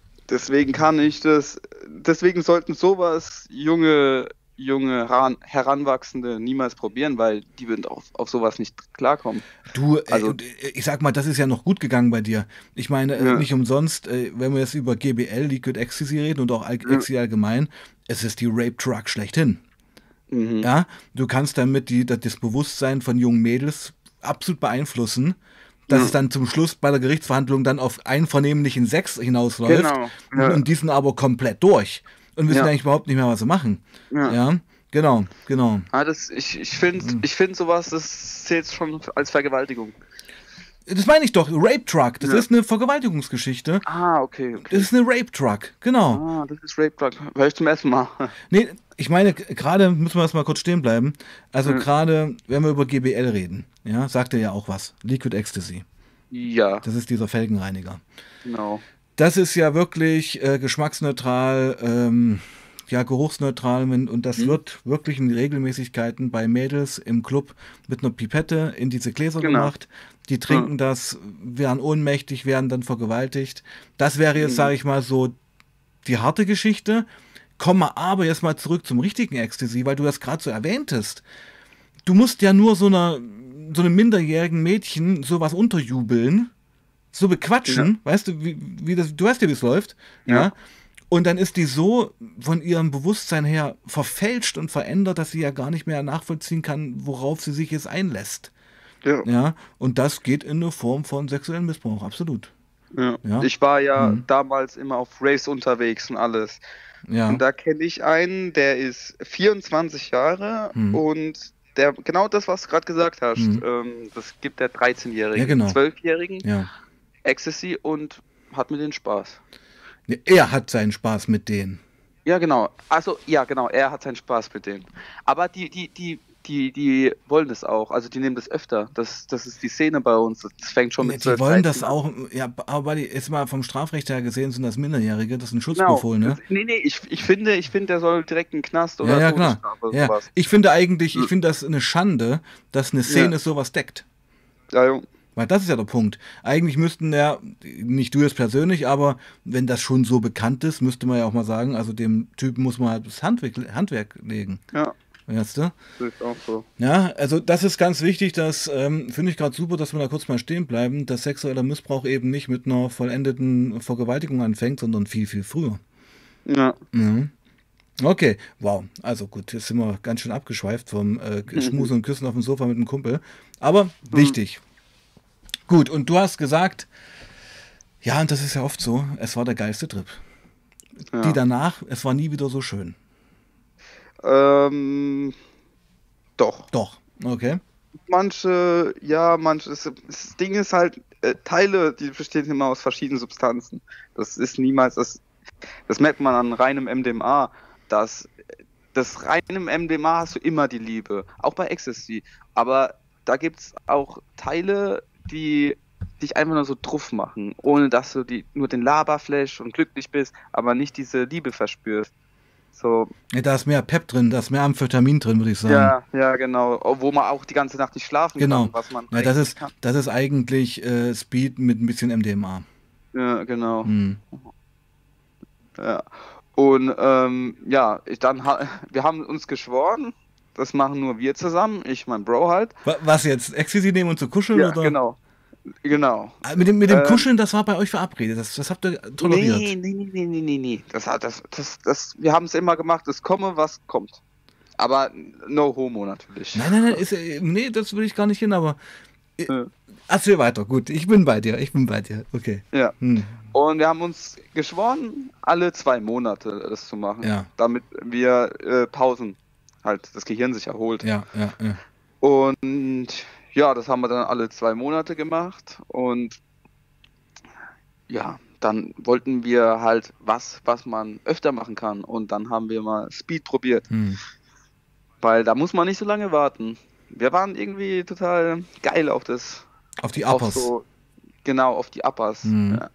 deswegen sollten sowas junge Heranwachsende niemals probieren, weil die würden auf sowas nicht klarkommen. Du, Also, ich sag mal, das ist ja noch gut gegangen bei dir. Ich meine, ja, nicht umsonst, wenn wir jetzt über GBL, Liquid Ecstasy reden und auch ja, Ecstasy allgemein, es ist die Rape Drug schlechthin. mhm, Ja, du kannst damit das Bewusstsein von jungen Mädels absolut beeinflussen, dass es ja, dann zum Schluss bei der Gerichtsverhandlung dann auf einvernehmlichen Sex hinausläuft genau, ja, und die sind aber komplett durch und wissen ja, eigentlich überhaupt nicht mehr, was sie machen. ja. Ja, genau. Ich finde sowas, das zählt schon als Vergewaltigung. Das meine ich doch, Rape Truck, das Ja. ist eine Vergewaltigungsgeschichte. Ah, okay, Das okay. ist eine Rape Truck, genau. Ah, das ist Rape Drug. Hör ich zum ersten Mal. Nee, ich meine, gerade müssen wir erstmal kurz stehen bleiben. Also Ja, gerade, wenn wir über GBL reden, ja, sagt er ja auch was. Liquid Ecstasy. ja, Das ist dieser Felgenreiniger. genau. Das ist ja wirklich geschmacksneutral, ja, geruchsneutral und das Mhm. wird wirklich in Regelmäßigkeiten bei Mädels im Club mit einer Pipette in diese Gläser Genau. gemacht. Die Ja, trinken das, werden ohnmächtig, werden dann vergewaltigt. Das wäre jetzt, mhm. sage ich mal, so die harte Geschichte. Kommen wir aber jetzt mal zurück zum richtigen Ecstasy, weil du das gerade so erwähntest. Du musst ja nur so einem minderjährigen Mädchen sowas unterjubeln, so bequatschen, weißt du, wie das, du weißt ja, wie es läuft, ja. Und dann ist die so von ihrem Bewusstsein her verfälscht und verändert, dass sie ja gar nicht mehr nachvollziehen kann, worauf sie sich jetzt einlässt. Ja. Ja, und das geht in eine Form von sexuellem Missbrauch, absolut. Ja. Ja. Ich war ja damals immer auf Raves unterwegs und alles. Ja. Und da kenne ich einen, der ist 24 Jahre und der genau das, was du gerade gesagt hast, das gibt der 13-Jährigen, Ja, genau. 12-Jährigen Ja. Ecstasy und hat mit denen Spaß. Er hat seinen Spaß mit denen. Ja, genau. Also, ja, genau, er hat seinen Spaß mit denen. Aber die wollen das auch. Also, die nehmen das öfter. Das ist die Szene bei uns. Das fängt schon mit 12, Die wollen 13 das an. auch, ja, aber jetzt mal vom Strafrecht her gesehen sind das Minderjährige, das ist ein Schutzbefohlen, ne? Nee, ich finde, der soll direkt in den Knast oder Ja, klar. Todesstrafe oder Ja. sowas. Ich finde das eine Schande, dass eine Szene sowas deckt. Ja, jo. Weil das ist ja der Punkt. Eigentlich müssten nicht du jetzt persönlich, aber wenn das schon so bekannt ist, müsste man ja auch mal sagen, also dem Typen muss man halt das Handwerk legen. Ja, Weißt du? das ist auch so. Ja, also das ist ganz wichtig, das finde ich gerade super, dass wir da kurz mal stehen bleiben, dass sexueller Missbrauch eben nicht mit einer vollendeten Vergewaltigung anfängt, sondern viel, viel früher. Ja. Mhm. Okay, wow. Also gut, jetzt sind wir ganz schön abgeschweift vom Schmusen und Küssen auf dem Sofa mit einem Kumpel. Aber wichtig. Gut, und du hast gesagt, ja, und das ist ja oft so, es war der geilste Trip. Ja. Die danach, es war nie wieder so schön. Doch. Doch, okay. Manche, das Ding ist halt, Teile, die bestehen immer aus verschiedenen Substanzen. Das ist niemals, das merkt man an reinem MDMA, das reinem MDMA hast du immer die Liebe, auch bei Ecstasy. Aber da gibt es auch Teile, die dich einfach nur so druff machen, ohne dass du nur den Laberflash und glücklich bist, aber nicht diese Liebe verspürst. So. Ja, da ist mehr Pep drin, da ist mehr Amphetamin drin, würde ich sagen. Ja, genau. Wo man auch die ganze Nacht nicht schlafen Genau. kann, was man Ja, das ist eigentlich Speed mit ein bisschen MDMA. Ja, genau. Hm. Ja. Und wir haben uns geschworen, das machen nur wir zusammen, ich, mein Bro halt. Was jetzt? Ecstasy nehmen und zu kuscheln? Ja, oder? genau. Mit dem Kuscheln, das war bei euch verabredet, das habt ihr toleriert. Nee. Wir haben es immer gemacht, es komme, was kommt. Aber no homo natürlich. Nein, nee, das will ich gar nicht hin, aber erzähl weiter, gut, ich bin bei dir, okay. Ja. Und wir haben uns geschworen, alle 2 Monate das zu machen, damit wir Pausen, halt das Gehirn sich erholt. Ja. Und ja, das haben wir dann alle 2 Monate gemacht und ja, dann wollten wir halt was man öfter machen kann und dann haben wir mal Speed probiert, weil da muss man nicht so lange warten. Wir waren irgendwie total geil auf die Uppers. Genau, auf die Uppers. Ja.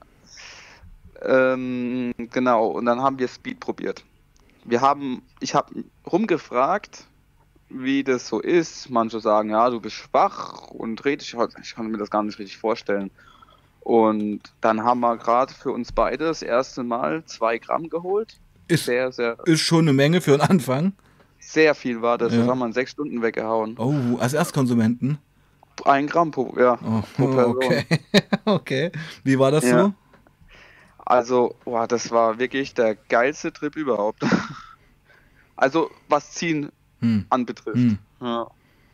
Genau, und dann haben wir Speed probiert. Ich habe rumgefragt, wie das so ist. Manche sagen, ja, du bist schwach und ich kann mir das gar nicht richtig vorstellen. Und dann haben wir gerade für uns beide das erste Mal 2 Gramm geholt. Ist schon eine Menge für einen Anfang. Sehr viel war das. Das haben wir in 6 Stunden weggehauen. Oh, als Erstkonsumenten? 1 Gramm pro Person. Okay. Okay. Wie war das so? Also, das war wirklich der geilste Trip überhaupt. Also, was Ziehen anbetrifft. Ja,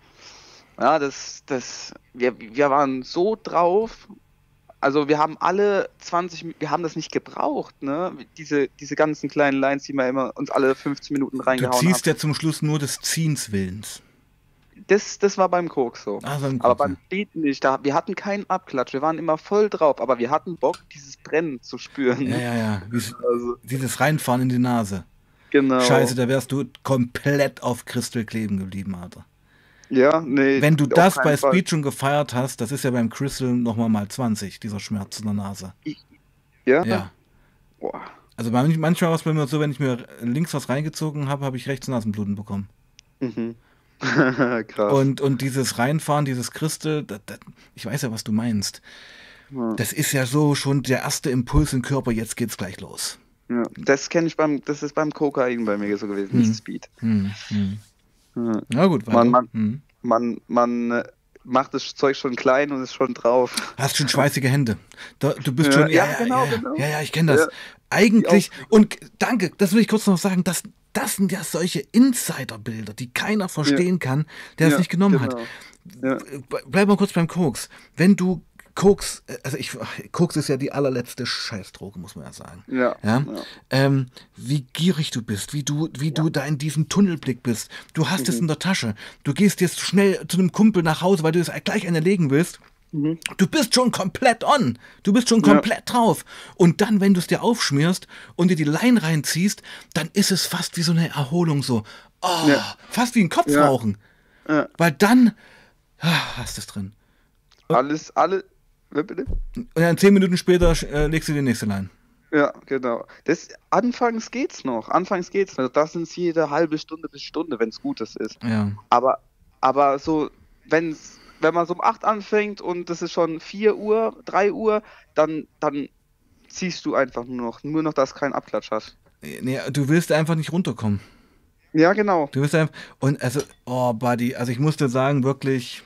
wir waren so drauf. Also, wir haben wir haben das nicht gebraucht, ne? Diese ganzen kleinen Lines, die wir immer uns alle 15 Minuten reingehauen haben. Du ziehst ja zum Schluss nur des Ziehens Willens. Das war beim Koks so. Beim Koks, aber beim Speed nicht. Wir hatten keinen Abklatsch. Wir waren immer voll drauf. Aber wir hatten Bock, dieses Brennen zu spüren. Ja. Dieses Reinfahren in die Nase. Genau. Scheiße, da wärst du komplett auf Crystal kleben geblieben, Alter. Ja, nee. Wenn du das bei Speed schon gefeiert hast, das ist ja beim Crystal nochmal mal 20, dieser Schmerz in der Nase. Ja. Boah. Also manchmal war es bei mir so, wenn ich mir links was reingezogen habe, habe ich rechts Nasenbluten bekommen. Krass. Und dieses Reinfahren, dieses Crystal, ich weiß ja, was du meinst. Das ist ja so schon der erste Impuls im Körper, jetzt geht's gleich los. Ja, das ist beim Kokain bei mir so gewesen, nicht Speed. Na gut, weiter. Man macht das Zeug schon klein und ist schon drauf. Hast schon schweißige Hände. Du bist Ja, schon, ja, genau. ja, ich kenne das. Ja, Eigentlich, und danke, das will ich kurz noch sagen, das sind ja solche Insiderbilder, die keiner ja, verstehen kann, der es ja, nicht genommen hat. genau. Ja, Bleib mal kurz beim Koks. Wenn du Koks, Koks ist ja die allerletzte Scheißdroge, muss man ja sagen. ja, Ja? ja, Wie gierig du bist, wie du da in diesem Tunnelblick bist. Du hast es mhm, in der Tasche. Du gehst jetzt schnell zu einem Kumpel nach Hause, weil du es gleich eine legen willst. mhm, Du bist schon komplett on. Du bist schon ja, komplett drauf. Und dann, wenn du es dir aufschmierst und dir die Line reinziehst, dann ist es fast wie so eine Erholung so. Oh, ja, fast wie ein ja, Kopfrauchen. ja. Weil dann hast du es drin. Bitte? Und dann 10 Minuten später legst du die nächste Line. Ja, genau. Anfangs geht's noch. Das sind jede halbe Stunde bis Stunde, wenn es Gutes ist. Ja. Aber so, wenn man so um 8 anfängt und das ist schon 4 Uhr, 3 Uhr, dann ziehst du einfach nur noch, dass kein Abklatsch hat. Nee, du willst einfach nicht runterkommen. Ja, genau. Du willst einfach. Und also, oh, Buddy, also ich muss dir sagen, wirklich.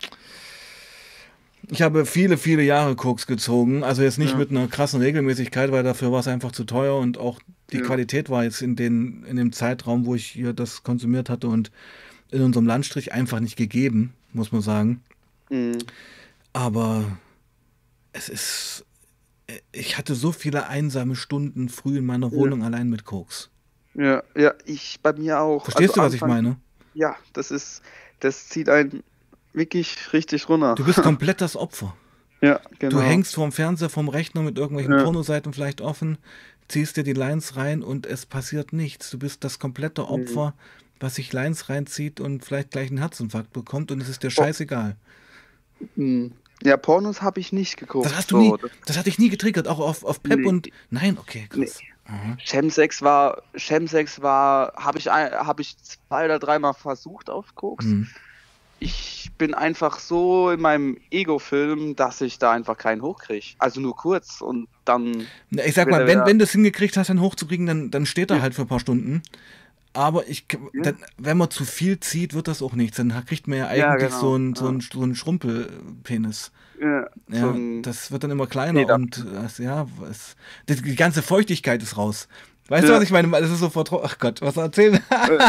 Ich habe viele, viele Jahre Koks gezogen. Also jetzt nicht Ja, mit einer krassen Regelmäßigkeit, weil dafür war es einfach zu teuer und auch die ja. Qualität war jetzt in dem Zeitraum, wo ich hier das konsumiert hatte und in unserem Landstrich einfach nicht gegeben, muss man sagen. Mhm. Aber es ist. Ich hatte so viele einsame Stunden früh in meiner Ja, Wohnung allein mit Koks. ja, ich bei mir auch. Also Verstehst du, was ich Anfang, meine? ja, das zieht einen wirklich richtig runter. Du bist komplett das Opfer. Ja, Du genau. hängst vorm Fernseher, vorm Rechner mit irgendwelchen Ja, Pornoseiten vielleicht offen, ziehst dir die Lines rein und es passiert nichts. Du bist das komplette mhm. Opfer, was sich Lines reinzieht und vielleicht gleich einen Herzinfarkt bekommt und es ist dir Oh, scheißegal. ja, Pornos habe ich nicht Das geguckt. hast du nie, So, das hat dich nie getriggert, auch auf Pep nee, und. Nein, okay, nee. krass. Mhm. Chemsex war, habe ich 2 oder 3 Mal versucht auf Koks. Mhm. Ich bin einfach so in meinem Ego-Film, dass ich da einfach keinen hochkriege. Also nur kurz und dann Na, ich sag wird mal, er wenn wieder. du es hingekriegt hast, dann hochzukriegen, dann steht er Ja, halt für ein paar Stunden. Aber ja, wenn man zu viel zieht, wird das auch nichts. Dann kriegt man ja ja, eigentlich genau. so einen Schrumpelpenis. Ja, so Ja, ein das wird dann immer kleiner Peter. und die ganze Feuchtigkeit ist raus. Weißt du, was Ja, ich meine? Das ist so ach Gott, was erzählen? äh,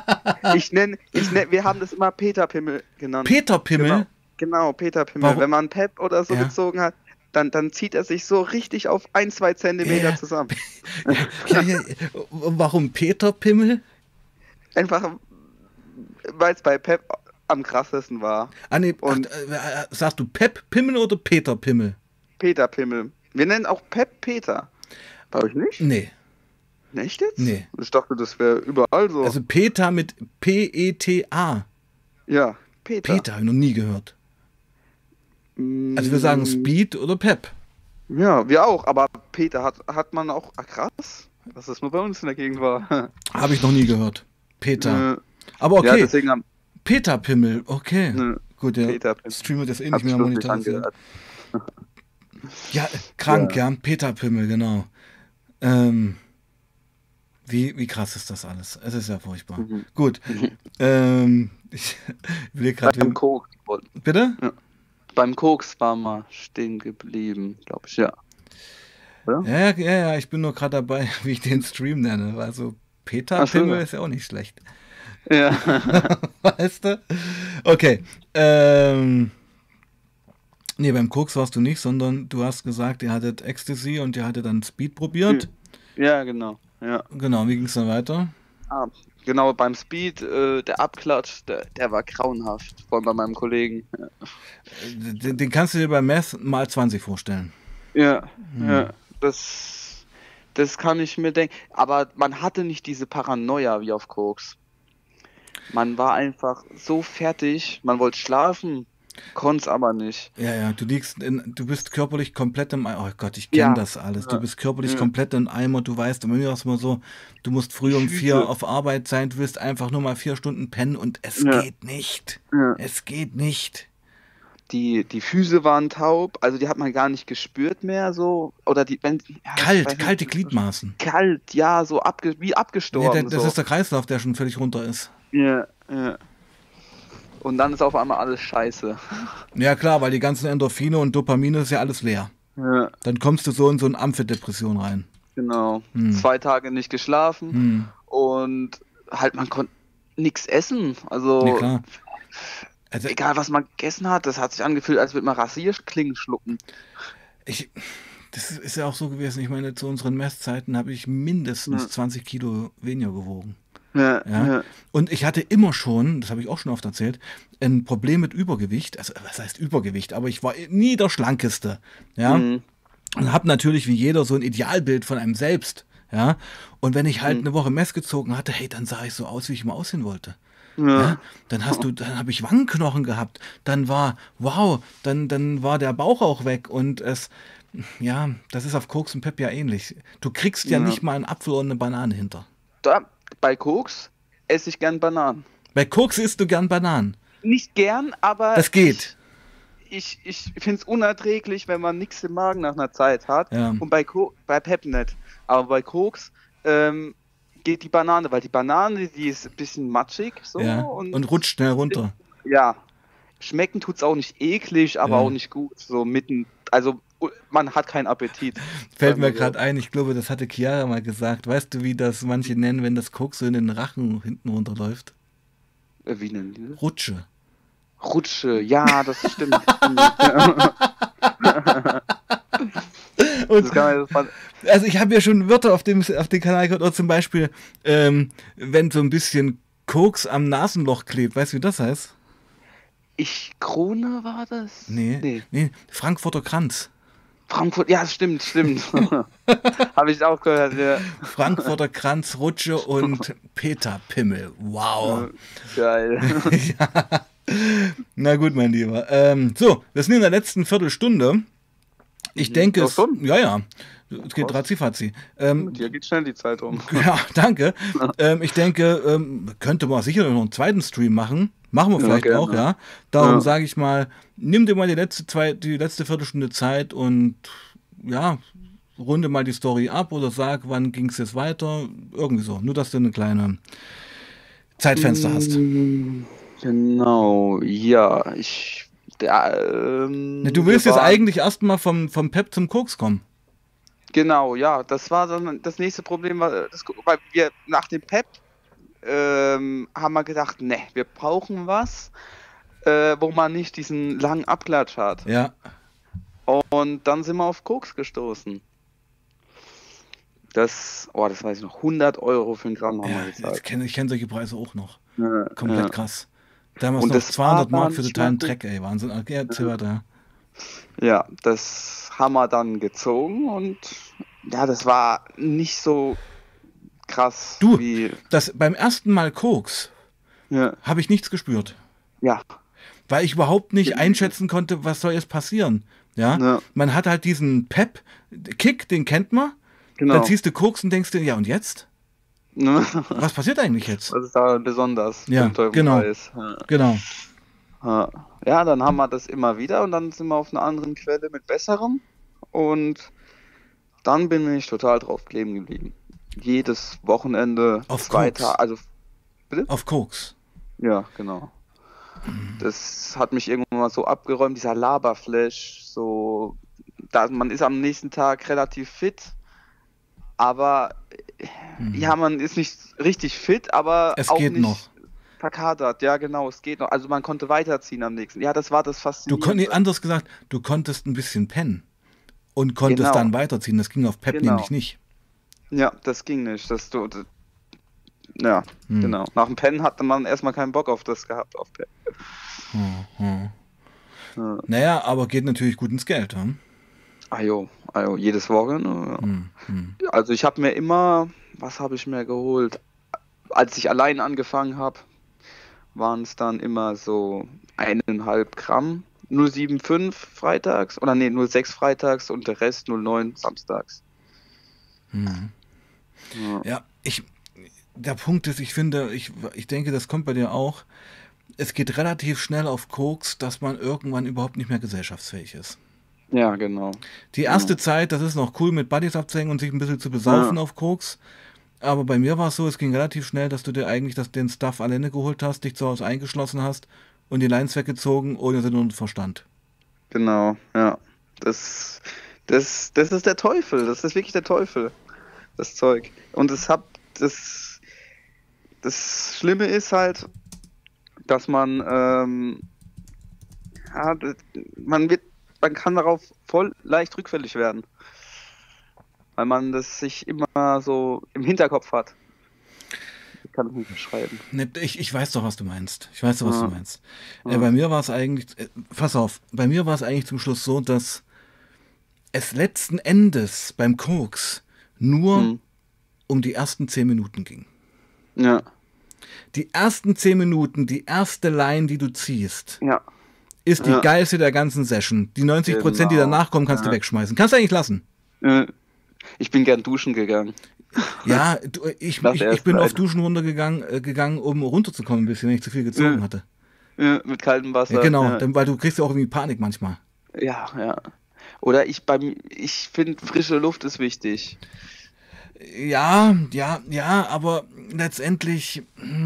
wir haben das immer Peter-Pimmel genannt. Peter Genau, Pimmel? genau, Peter-Pimmel. Warum? Wenn man Pep oder so Ja, gezogen hat, dann zieht er sich so richtig auf 1, 2 Zentimeter ja, zusammen. ja. Warum Peter Pimmel? Einfach, weil es bei Pep am krassesten war. Ah, nee, Und sagst du Pep Pimmel oder Peter Pimmel? Peter Pimmel. Wir nennen auch Pep Peter. Bei euch nicht? Nee, Nicht jetzt? nee. Ich dachte, das wäre überall so. Also Peter mit P-E-T-A. Ja, Peter. Peter habe ich noch nie gehört. Also wir sagen Mm, Speed oder Pep. ja, wir auch. Aber Peter hat man auch. Ah, krass, dass das nur bei uns in der Gegend war. Habe ich noch nie gehört. Peter. Äh, Aber ja, okay, deswegen haben. Peter Pimmel, okay. Gut, der Peter Pimmel. Stream wird jetzt eh nicht Hat mehr sich lustig monetarisiert. angehört. Ja, krank, Ja. ja. Peter Pimmel, genau. Ähm, wie krass ist das alles? Es ist ja furchtbar. Mhm. Gut. Ich will Beim gerade. Koks. Bitte? Ja. Beim Koks war mal stehen geblieben, glaube ich, ja. Oder? Ja, ich bin nur gerade dabei, wie ich den Stream nenne. Also Peter Ach so. Pimmel ist ja auch nicht schlecht. Ja. Weißt du? Okay. Nee, beim Koks warst du nicht, sondern du hast gesagt, ihr hattet Ecstasy und ihr hattet dann Speed probiert. Ja, genau. Ja. Genau, wie ging es dann weiter? Ah, genau, beim Speed, der Abklatsch, der war grauenhaft, vor allem bei meinem Kollegen. Den kannst du dir bei Meth mal 20 vorstellen. Ja, Hm. ja, das kann ich mir denken. Aber man hatte nicht diese Paranoia wie auf Koks. Man war einfach so fertig, man wollte schlafen, konnte es aber nicht. Ja, du bist körperlich komplett im Eimer. Oh Gott, ich kenne Ja, das alles. Du ja, bist körperlich ja. komplett im Eimer. Du weißt, bei mir ist es mal so, du musst früh Die um 4 Füße, auf Arbeit sein, du willst einfach nur mal 4 Stunden pennen und es ja, geht nicht. ja. Es geht nicht. Die Füße waren taub, also die hat man gar nicht gespürt mehr, so. Oder ja, ich weiß nicht, Kalte Gliedmaßen. kalt, ja, so wie Nee, abgestorben, das so. ist der Kreislauf, der schon völlig runter ist. Ja, ja. Und dann ist auf einmal alles scheiße. Ja klar, weil die ganzen Endorphine und Dopamine ist ja alles leer. Ja, Dann kommst du so in so eine Amphedepression rein. genau. Hm. 2 Tage nicht geschlafen Hm. und halt man konnte nichts essen. Nee, Also klar. Also egal was man gegessen hat, das hat sich angefühlt, als würde man Rasierklingen schlucken. ich, das ist ja auch so gewesen. Ich meine, zu unseren Messzeiten habe ich mindestens Ja, 20 Kilo weniger gewogen. ja, Ja. ja. Und ich hatte immer schon, das habe ich auch schon oft erzählt, ein Problem mit Übergewicht. Also, was heißt Übergewicht? Aber ich war nie der Schlankeste. Ja. Mhm. Und habe natürlich wie jeder so ein Idealbild von einem selbst. Ja. Und wenn ich halt Mhm. eine Woche Mess gezogen hatte, hey, dann sah ich so aus, wie ich immer aussehen wollte. Ja, Ja. dann habe ich Wangenknochen gehabt. Dann war der Bauch auch weg und ja, das ist auf Koks und Pep ja ähnlich. Du kriegst ja Ja. nicht mal einen Apfel und eine Banane hinter. Da, bei Koks esse ich gern Bananen. Bei Koks isst du gern Bananen. Nicht gern, aber Das geht. ich finde es unerträglich, wenn man nichts im Magen nach einer Zeit hat. Ja, Und bei Pep nicht. Aber bei Koks geht die Banane, weil die Banane, die ist ein bisschen matschig so ja. Und und rutscht schnell runter. ja, schmecken tut's auch nicht eklig, aber auch Ja. nicht gut. So mitten, also man hat keinen Appetit, Fällt sagen mir wir so. gerade ein, ich glaube, das hatte Chiara mal gesagt. Weißt du, wie das manche nennen, wenn das Koks so in den Rachen hinten runterläuft? Wie nennen die das? Rutsche. Rutsche, ja, das stimmt. Und Das kann man, also ich habe ja schon Wörter auf dem Kanal gehört, oder zum Beispiel, wenn so ein bisschen Koks am Nasenloch klebt. Weißt du, wie das heißt? Krone war das? Nee, Nee, nee, Frankfurter Kranz. Frankfurt, ja, stimmt. Habe ich auch gehört, ja. Frankfurter Kranz, Rutsche und Peter Pimmel. Wow. Geil. Ja. Na gut, mein Lieber. So, wir sind in der letzten Viertelstunde. Ich denke, Auch schon? ja. Es geht Krass. ratzifatzi. Mit dir geht schnell die Zeit um. Ja, danke. Ich denke, könnte man sicher noch einen zweiten Stream machen. Machen wir Ja, vielleicht auch, gerne. ja. Darum Ja. sage ich mal, nimm dir mal die letzte Viertelstunde Zeit und ja, runde mal die Story ab oder sag, wann ging es jetzt weiter. Irgendwie so. Nur, dass du eine kleine Zeitfenster hast. Genau, ja, Ne, du willst wir jetzt waren, eigentlich erstmal vom Pep zum Koks kommen. genau, ja, das war dann das nächste Problem, weil wir nach dem Pep haben wir gedacht, ne, wir brauchen was, wo man nicht diesen langen Abklatsch hat. Ja. Und dann sind wir auf Koks gestoßen. Das weiß ich noch, 100 Euro für ein Gramm haben Ja, wir gezahlt. ich kenn solche Preise auch noch. Ja, Komplett ja. krass. Damals Und noch das 200 war Mark dann für nicht totalen mal Dreck, ey. Wahnsinn. Okay, erzähl weiter. Ja, das haben wir dann gezogen und ja, das war nicht so krass Du, wie, beim ersten Mal Koks ja, habe ich nichts gespürt. ja, Weil ich überhaupt nicht einschätzen konnte, was soll jetzt passieren. Ja, ja, man hat halt diesen Pep-Kick, den kennt man. Dann genau. ziehst du Koks und denkst dir, ja und jetzt? Ne? Was passiert eigentlich jetzt? Das ist da besonders für Ja, den teuren genau. Preis. Ja. Genau. Ja. Ja, dann haben wir das immer wieder und dann sind wir auf einer anderen Quelle mit besserem und dann bin ich total drauf kleben geblieben. Jedes Wochenende Auf 2 Koks. Tage, also Auf Koks. ja, genau. Das hat mich irgendwann mal so abgeräumt, dieser Laberflash, so, man ist am nächsten Tag relativ fit, aber ja, man ist nicht richtig fit, aber Es auch geht nicht noch. verkatert. Ja, genau, es geht noch. Also man konnte weiterziehen am nächsten. Ja, das war das Faszinierende. Anders gesagt, du konntest ein bisschen pennen und konntest Genau, dann weiterziehen. Das ging auf Pep genau. nämlich nicht. Ja, das ging nicht. Ja, genau. Nach dem Pennen hatte man erstmal keinen Bock auf das gehabt, auf Pep. Ja. Naja, aber geht natürlich gut ins Geld. Hm? Ajo, jedes Wochenende. Ja. Also ich habe mir immer, was habe ich mir geholt? Als ich allein angefangen habe, waren es dann immer so 1,5 Gramm, 0,75 freitags, oder nee, 0,6 freitags und der Rest 0,9 samstags. Ja, der Punkt ist, ich finde, ich denke, das kommt bei dir auch. Es geht relativ schnell auf Koks, dass man irgendwann überhaupt nicht mehr gesellschaftsfähig ist. Ja, genau. Die erste Zeit, das ist noch cool, mit Buddies abzuhängen und sich ein bisschen zu besaufen auf Koks. Aber bei mir war es so, es ging relativ schnell, dass du dir eigentlich den Stuff alleine geholt hast, dich zu Hause eingeschlossen hast und die Lines weggezogen ohne Sinn und Verstand. Genau, ja. Das ist der Teufel. Das ist wirklich der Teufel, das Zeug. Und das Schlimme ist halt, dass ja, man kann darauf voll leicht rückfällig werden, weil man das sich immer so im Hinterkopf hat. Ich kann es nicht beschreiben. Ne, ich weiß doch, was du meinst. Ich weiß doch, was du Ja, meinst. ja. Bei mir war es eigentlich, pass auf, bei mir war es eigentlich zum Schluss so, dass es letzten Endes beim Koks nur Hm. um die ersten 10 Minuten ging. Ja, Die ersten 10 Minuten, die erste Line, die du ziehst, ja, ist die ja, geilste der ganzen Session. Die 90%, die genau. danach kommen, kannst du Ja. wegschmeißen. Kannst du eigentlich lassen. Ich bin gern duschen gegangen. Ja, Das ich erst bin auf sein. Duschen gegangen, um runterzukommen ein bisschen, wenn ich zu viel gezogen Ja, hatte. ja, mit kaltem Ja, Wasser. genau, Ja, weil du kriegst ja auch irgendwie Panik manchmal. ja, ja. Oder ich finde, frische Luft ist wichtig. Ja, aber letztendlich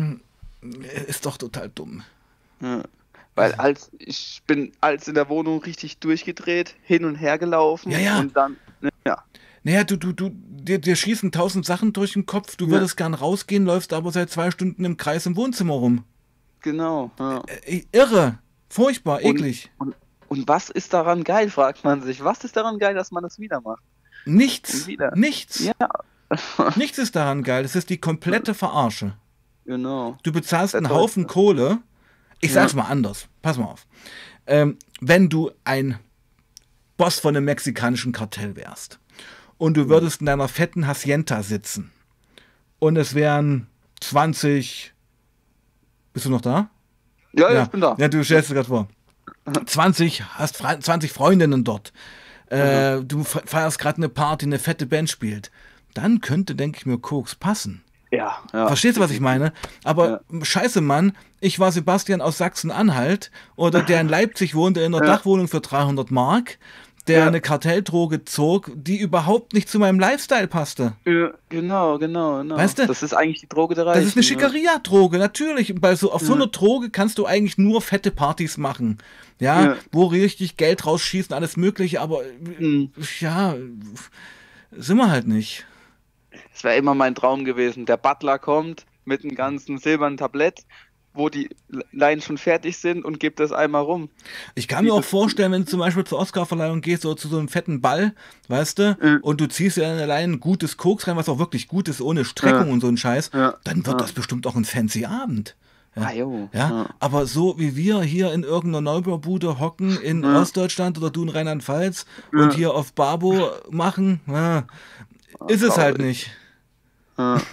ist doch total dumm. Ja. Weil ich bin als in der Wohnung richtig durchgedreht, hin und her Ja, gelaufen ja. und dann, ja, Naja, dir schießen 1000 Sachen durch den Kopf, du ja, würdest gern rausgehen, läufst aber seit 2 Stunden im Kreis im Wohnzimmer rum. genau. Ja. Irre, furchtbar, Und, eklig. und, und was ist daran geil, fragt man sich. Was ist daran geil, dass man das wieder macht? Und Nichts, wieder. nichts, Ja, nichts ist daran geil. Es ist die komplette Verarsche. genau. Du bezahlst Der einen Haufen Teufel. Kohle. Ich Ja, sag's mal anders. Pass mal auf. Wenn du ein Boss von einem mexikanischen Kartell wärst und du würdest in deiner fetten Hacienda sitzen und es wären 20. Bist du noch da? ja, ja, ich Ja, bin da. ja, du stellst dir gerade vor. 20, hast 20 Freundinnen dort. Mhm. Du feierst gerade eine Party, eine fette Band spielt. Dann könnte, denke ich mir, Koks passen. Ja, ja, Verstehst du, was ich definitiv. meine? Aber Ja, scheiße, Mann, ich war Sebastian aus Sachsen-Anhalt oder der in Leipzig wohnte in einer ja, Dachwohnung für 300 Mark, der ja, eine Kartelldroge zog, die überhaupt nicht zu meinem Lifestyle passte. ja, genau, genau, genau. Weißt du, Das ist eigentlich die Droge der das ist eine Reichen. Ne? Schickeria-Droge, natürlich. Auf so Ja, einer Droge kannst du eigentlich nur fette Partys machen. Ja, ja. wo richtig Geld rausschießen, alles Mögliche, aber Hm. ja, sind wir halt nicht. Es wäre immer mein Traum gewesen. Der Butler kommt mit einem ganzen silbernen Tablett, wo die Lines schon fertig sind und gibt das einmal rum. Ich kann mir Wie auch das, vorstellen, wenn du zum Beispiel zur Oscarverleihung gehst oder zu so einem fetten Ball, weißt du, äh, und du ziehst dir dann allein ein gutes Koks rein, was auch wirklich gut ist, ohne äh, Streckung und so ein Scheiß, ja, dann wird ja. das bestimmt auch ein fancy Abend. Ah, Ja, jo, ja, ja, aber so wie wir hier in irgendeiner Neubaubude hocken in ja, Ostdeutschland oder du in Rheinland-Pfalz und ja. hier auf Babo machen, ja, Ah, ist es halt traurig. nicht. Ja.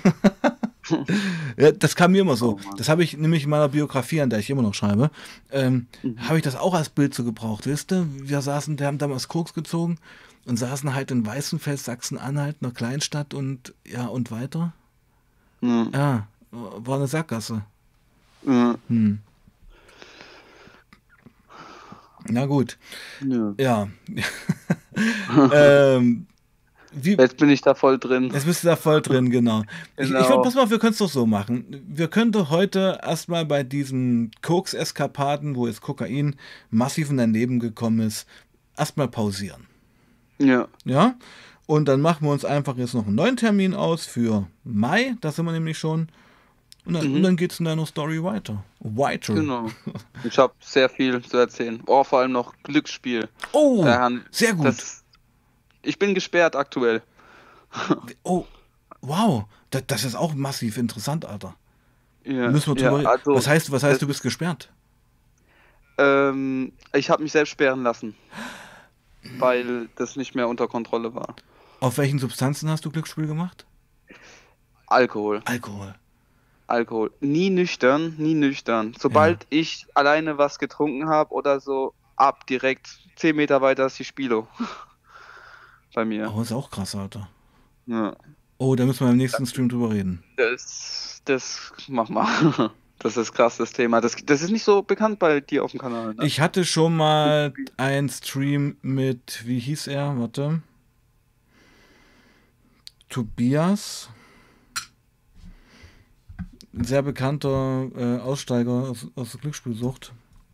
Ja, das kam mir immer so. Oh Mann. Das habe ich nämlich in meiner Biografie, an der ich immer noch schreibe, Mhm. habe ich das auch als Bild so gebraucht, wisst ihr? Wir haben damals Koks gezogen und saßen halt in Weißenfels, Sachsen-Anhalt, einer Kleinstadt und ja, und weiter. Ja, Ja, war eine Sackgasse. ja, Hm. Na gut. ja. Ja. ähm, wie, Jetzt bin ich da voll drin. Jetzt bist du da voll drin, genau. Ich würde, Genau. pass mal, wir können es doch so machen. Wir könnten heute erstmal bei diesen Koks-Eskapaden, wo jetzt Kokain massiv in dein Leben gekommen ist, erstmal pausieren. Ja. Ja? Und dann machen wir uns einfach jetzt noch einen neuen Termin aus für Mai, da sind wir nämlich schon. Und Mhm. dann geht es in deiner Story weiter. Weiter. Genau. Ich habe sehr viel zu erzählen. Oh, vor allem noch Glücksspiel. Oh, Daran, sehr gut. ich bin gesperrt aktuell. Oh, wow. Das ist auch massiv interessant, Alter. Ja, Müssen wir ja, drüber reden. also Was heißt, das, du bist gesperrt? ich habe mich selbst sperren lassen, weil das nicht mehr unter Kontrolle war. Auf welchen Substanzen hast du Glücksspiel gemacht? Alkohol, Alkohol. Alkohol. Nie nüchtern, nie nüchtern. Ja. Sobald ich alleine was getrunken habe oder so, ab direkt 10 Meter weiter ist die Spilo bei mir. Oh, ist auch krass, Alter. Ja, Oh, da müssen wir im nächsten Stream drüber reden. das mach mal. Das ist krass, das Thema. Das ist nicht so bekannt bei dir auf dem Kanal, ne? Ich hatte schon mal einen Stream mit, wie hieß er? Warte. Tobias. Ein sehr bekannter Aussteiger aus der Glücksspielsucht.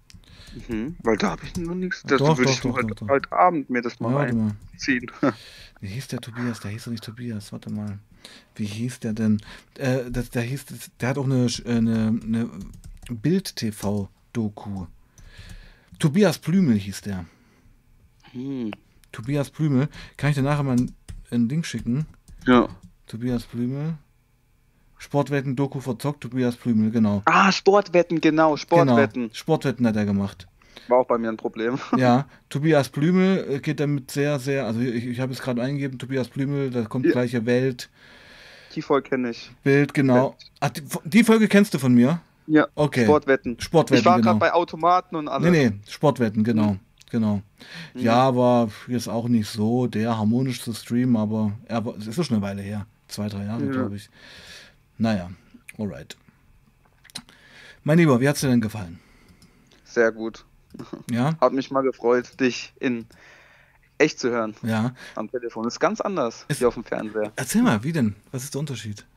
Weil da habe ich noch nichts. Das Doch, würde doch, ich doch, heute, doch, doch. heute Abend mir das Ja, mal warte mal. reinziehen. Wie hieß der Tobias? Der hieß doch nicht Tobias. Warte mal. Wie hieß der denn? Der hat auch eine Bild-TV-Doku. Tobias Blümel hieß der. Hm. Tobias Blümel. Kann ich dir nachher mal ein Ding schicken? Ja. Tobias Blümel. Sportwetten-Doku verzockt. Tobias Blümel, genau. Ah, Sportwetten, genau, Sportwetten. Genau. Sportwetten hat er gemacht. War auch bei mir ein Problem. Ja, Tobias Blümel geht damit sehr, sehr, also ich habe es gerade eingegeben, Tobias Blümel, da kommt Ja. gleiche Welt, Die Folge kenne ich. Bild, genau. Ach, die Folge kennst du von mir? Ja, Okay. Sportwetten. Sportwetten, Ich war genau. gerade bei Automaten und alles. Nee, Sportwetten, genau. Genau. Ja, war jetzt auch nicht so der harmonischste Stream, aber es ist schon eine Weile her. 2, 3 Jahre, Ja. glaube ich. Naja, alright. Mein Lieber, wie hat's dir denn gefallen? Sehr gut. Ja? Hat mich mal gefreut, dich in echt zu hören Ja. am Telefon. Das ist ganz anders wie auf dem Fernseher. Erzähl mal, wie denn? Was ist der Unterschied?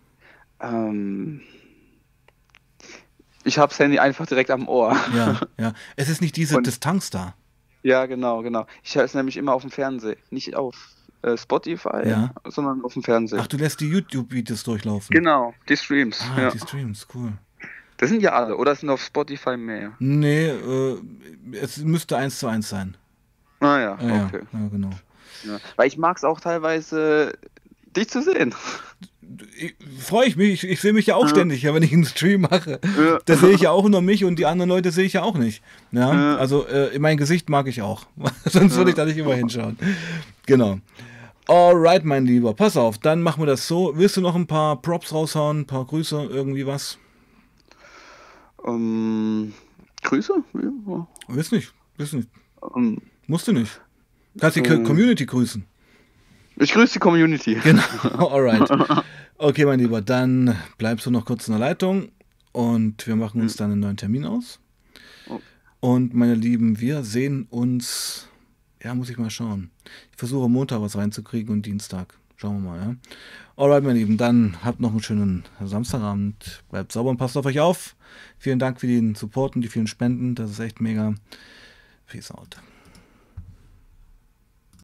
Ich habe das Handy einfach direkt am Ohr. Ja, ja. Es ist nicht diese Und- Distanz da. Ja, genau. Ich höre es nämlich immer auf dem Fernseher. Nicht auf Spotify, Ja. sondern auf dem Fernseher. Ach, du lässt die YouTube-Videos durchlaufen. Genau, die Streams. Ah, Ja. die Streams, cool. Das sind ja alle, oder sind auf Spotify mehr? Nee, es müsste 1:1 sein. Ah ja, Ja, okay. ja, genau. Ja. Weil ich mag es auch teilweise, dich zu sehen. Freue ich mich, ich sehe mich ja auch ständig, ja, wenn ich einen Stream mache. Ja. Da sehe ich ja auch nur mich und die anderen Leute sehe ich ja auch nicht. Ja, Ja. also mein Gesicht mag ich auch. Sonst würde ich da nicht immer hinschauen. Genau. Alright, mein Lieber, pass auf, dann machen wir das so. Willst du noch ein paar Props raushauen, ein paar Grüße, irgendwie was? Grüße? Ja. Willst nicht, Ähm, musst du nicht. Kannst die Community grüßen. Ich grüße die Community. Genau, alright. Okay, mein Lieber, dann bleibst du noch kurz in der Leitung und wir machen uns dann einen neuen Termin aus. Oh. Und meine Lieben, wir sehen uns, ja, muss ich mal schauen. Ich versuche Montag was reinzukriegen und Dienstag. Schauen wir mal, ja. Alright, meine Lieben, dann habt noch einen schönen Samstagabend. Bleibt sauber und passt auf euch auf. Vielen Dank für den Support und die vielen Spenden. Das ist echt mega. Peace out.